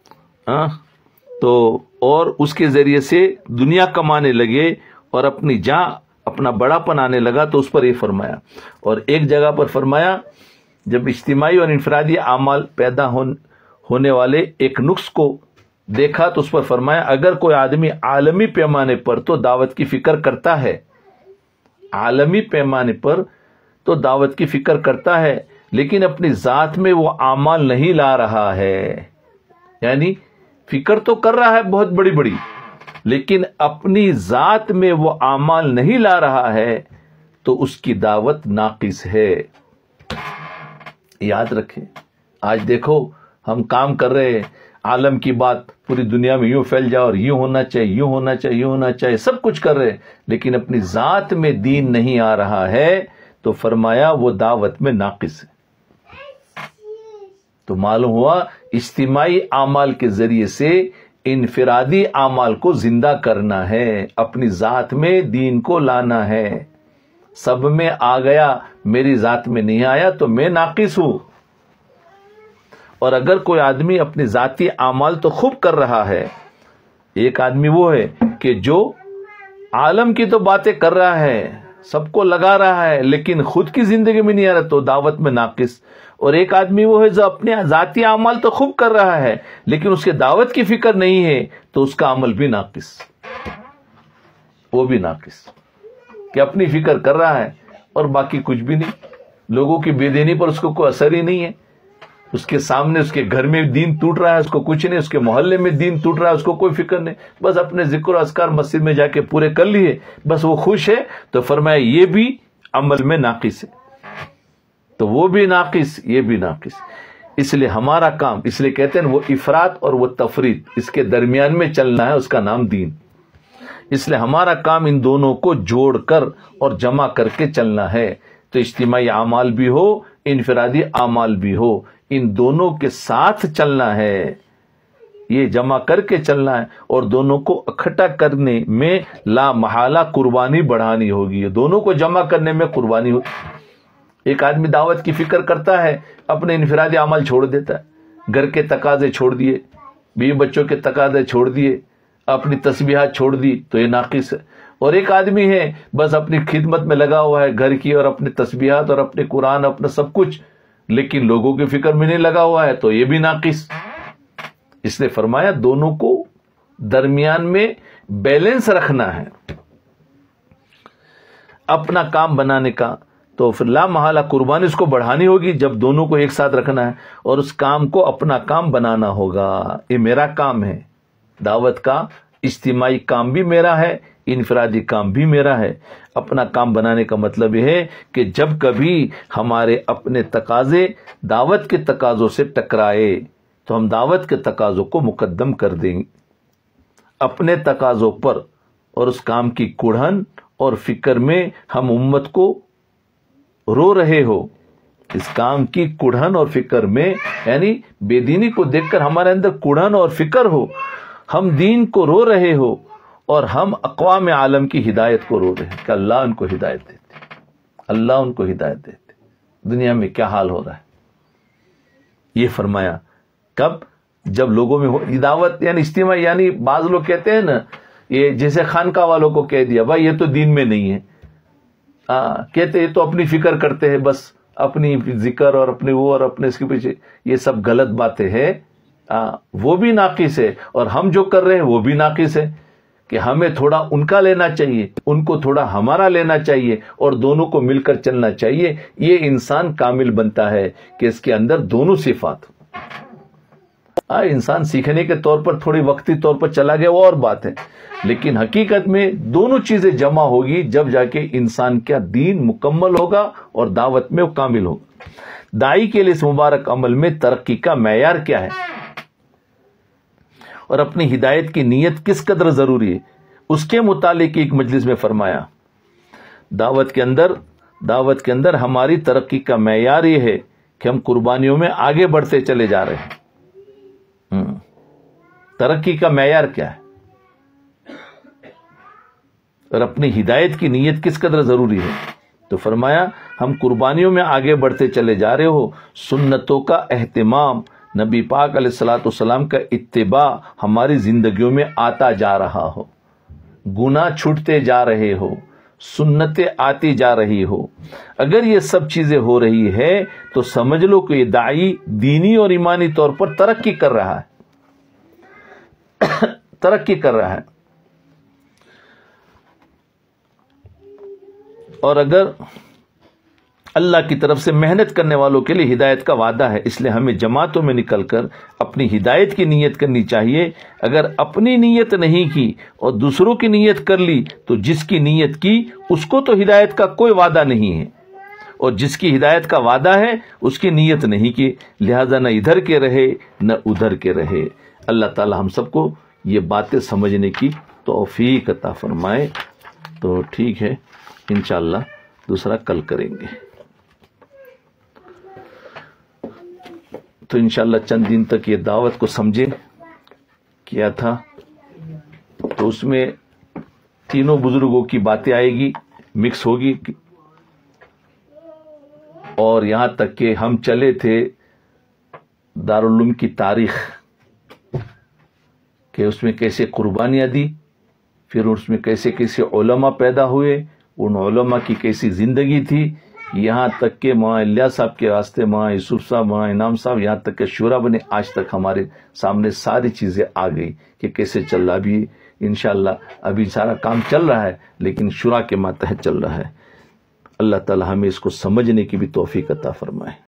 تو اور اس کے ذریعے سے دنیا کمانے لگے اور اپنی جاں اپنا بڑاپن آنے لگا تو اس پر یہ فرمایا. اور ایک جگہ پر فرمایا جب اجتماعی اور انفرادی اعمال پیدا ہونے والے ایک نقص کو دیکھا تو اس پر فرمایا اگر کوئی آدمی عالمی پیمانے پر تو دعوت کی فکر کرتا ہے, عالمی پیمانے پر تو دعوت کی فکر کرتا ہے لیکن اپنی ذات میں وہ اعمال نہیں لا رہا ہے. یعنی فکر تو کر رہا ہے بہت بڑی بڑی, لیکن اپنی ذات میں وہ اعمال نہیں لا رہا ہے تو اس کی دعوت ناقص ہے. یاد رکھیں, آج دیکھو ہم کام کر رہے ہیں, عالم کی بات پوری دنیا میں یوں پھیل جائے اور یوں ہونا چاہیے یوں ہونا چاہیے یوں ہونا چاہیے سب کچھ کر رہے ہیں, لیکن اپنی ذات میں دین نہیں آ رہا ہے تو فرمایا وہ دعوت میں ناقص ہے. تو معلوم ہوا اجتماعی اعمال کے ذریعے سے انفرادی اعمال کو زندہ کرنا ہے, اپنی ذات میں دین کو لانا ہے. سب میں آ گیا, میری ذات میں نہیں آیا تو میں ناقص ہوں. اور اگر کوئی آدمی اپنی ذاتی اعمال تو خوب کر رہا ہے، ایک آدمی وہ ہے کہ جو عالم کی تو باتیں کر رہا ہے، سب کو لگا رہا ہے، لیکن خود کی زندگی میں نہیں آ رہا، تو دعوت میں ناقص. اور ایک آدمی وہ ہے جو اپنے ذاتی اعمال تو خوب کر رہا ہے لیکن اس کے دعوت کی فکر نہیں ہے، تو اس کا عمل بھی ناقص، وہ بھی ناقص، کہ اپنی فکر کر رہا ہے اور باقی کچھ بھی نہیں. لوگوں کی بے دینی پر اس کو کوئی اثر ہی نہیں ہے، اس کے سامنے اس کے گھر میں دین ٹوٹ رہا ہے، اس کو کچھ نہیں، اس کے محلے میں دین ٹوٹ رہا ہے، اس کو کوئی فکر نہیں، بس اپنے ذکر و اذکار مسجد میں جا کے پورے کر لیے، بس وہ خوش ہے. تو فرمایا یہ بھی عمل میں ناقص ہے، تو وہ بھی ناقص، یہ بھی ناقص. اس لیے ہمارا کام، اس لیے کہتے ہیں وہ افراط اور وہ تفریط، اس کے درمیان میں چلنا ہے، اس کا نام دین. اس لیے ہمارا کام ان دونوں کو جوڑ کر اور جمع کر کے چلنا ہے. تو اجتماعی اعمال بھی ہو، انفرادی اعمال بھی ہو، ان دونوں کے ساتھ چلنا ہے، یہ جمع کر کے چلنا ہے، اور دونوں کو اکٹھا کرنے میں لا محالہ قربانی بڑھانی ہوگی. دونوں کو جمع کرنے میں قربانی ہوگی. ایک آدمی دعوت کی فکر کرتا ہے، اپنے انفرادی اعمال چھوڑ دیتا ہے، گھر کے تقاضے چھوڑ دیے، بیوی بچوں کے تقاضے چھوڑ دیے، اپنی تسبیحات چھوڑ دی، تو یہ ناقص ہے. اور ایک آدمی ہے بس اپنی خدمت میں لگا ہوا ہے، گھر کی اور اپنی تسبیحات اور اپنے قرآن اپنا سب کچھ، لیکن لوگوں کی فکر میں نہیں لگا ہوا ہے، تو یہ بھی ناقص. اس نے فرمایا دونوں کو درمیان میں بیلنس رکھنا ہے اپنا کام بنانے کا. تو پھر لا محالہ قربانی اس کو بڑھانی ہوگی جب دونوں کو ایک ساتھ رکھنا ہے، اور اس کام کو اپنا کام بنانا ہوگا. یہ میرا کام ہے، دعوت کا اجتماعی کام بھی میرا ہے، انفرادی کام بھی میرا ہے. اپنا کام بنانے کا مطلب یہ ہے کہ جب کبھی ہمارے اپنے تقاضے دعوت کے تقاضوں سے ٹکرائے تو ہم دعوت کے تقاضوں کو مقدم کر دیں گے اپنے تقاضوں پر، اور اس کام کی کڑھن اور فکر میں ہم امت کو رو رہے ہو، اس کام کی کڑھن اور فکر میں، یعنی بے دینی کو دیکھ کر ہمارے اندر کڑھن اور فکر ہو، ہم دین کو رو رہے ہو، اور ہم اقوام عالم کی ہدایت کو رو رہے ہیں کہ اللہ ان کو ہدایت دیتے، اللہ ان کو ہدایت دیتے. دنیا میں کیا حال ہو رہا ہے، یہ فرمایا کب؟ جب لوگوں میں دعوت یعنی اجتماع، یعنی بعض لوگ کہتے ہیں نا، یہ جیسے خانقاہ والوں کو کہہ دیا بھائی یہ تو دین میں نہیں ہے، کہتے یہ تو اپنی فکر کرتے ہیں، بس اپنی ذکر اور اپنے وہ اور اپنے اس کے پیچھے، یہ سب غلط باتیں ہیں. وہ بھی ناقص ہے، اور ہم جو کر رہے ہیں وہ بھی ناقص ہے، کہ ہمیں تھوڑا ان کا لینا چاہیے، ان کو تھوڑا ہمارا لینا چاہیے، اور دونوں کو مل کر چلنا چاہیے. یہ انسان کامل بنتا ہے کہ اس کے اندر دونوں صفات. انسان سیکھنے کے طور پر تھوڑی وقتی طور پر چلا گیا وہ اور بات ہے، لیکن حقیقت میں دونوں چیزیں جمع ہوگی جب جا کے انسان کا دین مکمل ہوگا اور دعوت میں وہ کامل ہوگا. داعی کے لیے اس مبارک عمل میں ترقی کا معیار کیا ہے، اور اپنی ہدایت کی نیت کس قدر ضروری ہے، اس کے متعلق ایک مجلس میں فرمایا دعوت کے اندر دعوت کے اندر ہماری ترقی کا معیار یہ ہے کہ ہم قربانیوں میں آگے بڑھتے چلے جا رہے ہیں. ترقی کا معیار کیا ہے، اور اپنی ہدایت کی نیت کس قدر ضروری ہے. تو فرمایا ہم قربانیوں میں آگے بڑھتے چلے جا رہے ہو، سنتوں کا اہتمام، نبی پاک علیہ الصلوۃ والسلام کا اتباع ہماری زندگیوں میں آتا جا رہا ہو، گناہ چھوٹتے جا رہے ہو، سنتیں آتی جا رہی ہو. اگر یہ سب چیزیں ہو رہی ہے تو سمجھ لو کہ یہ داعی دینی اور ایمانی طور پر ترقی کر رہا ہے ترقی کر رہا ہے. اور اگر اللہ کی طرف سے محنت کرنے والوں کے لیے ہدایت کا وعدہ ہے، اس لیے ہمیں جماعتوں میں نکل کر اپنی ہدایت کی نیت کرنی چاہیے. اگر اپنی نیت نہیں کی اور دوسروں کی نیت کر لی تو جس کی نیت کی اس کو تو ہدایت کا کوئی وعدہ نہیں ہے، اور جس کی ہدایت کا وعدہ ہے اس کی نیت نہیں کی، لہذا نہ ادھر کے رہے نہ ادھر کے رہے. اللہ تعالی ہم سب کو یہ باتیں سمجھنے کی توفیق عطا فرمائے. تو ٹھیک ہے، انشاءاللہ دوسرا کل کریں گے. تو انشاءاللہ چند دن تک یہ دعوت کو سمجھے کیا تھا، تو اس میں تینوں بزرگوں کی باتیں آئے گی، مکس ہوگی، اور یہاں تک کہ ہم چلے تھے दारुल-उलूम की तारीख कि उसमें कैसे कुर्बानियाँ दी, फिर उसमें कैसे कैसे उलमा पैदा हुए, उन उलमा की कैसी ज़िंदगी थी, यहाँ तक कि मौलाना इलियास साहब के वास्ते मौलाना यूसुफ साहब, मौलाना इनाम साहब, यहाँ तक कि शूरा बने, आज तक हमारे सामने सारी चीज़ें आ गई कि कैसे चल रहा। अभी इंशाअल्लाह अभी सारा काम चल रहा है, लेकिन शूरा के मातहत चल रहा है। अल्लाह ताला हमें इसको समझने की भी तौफीक अता फरमाए।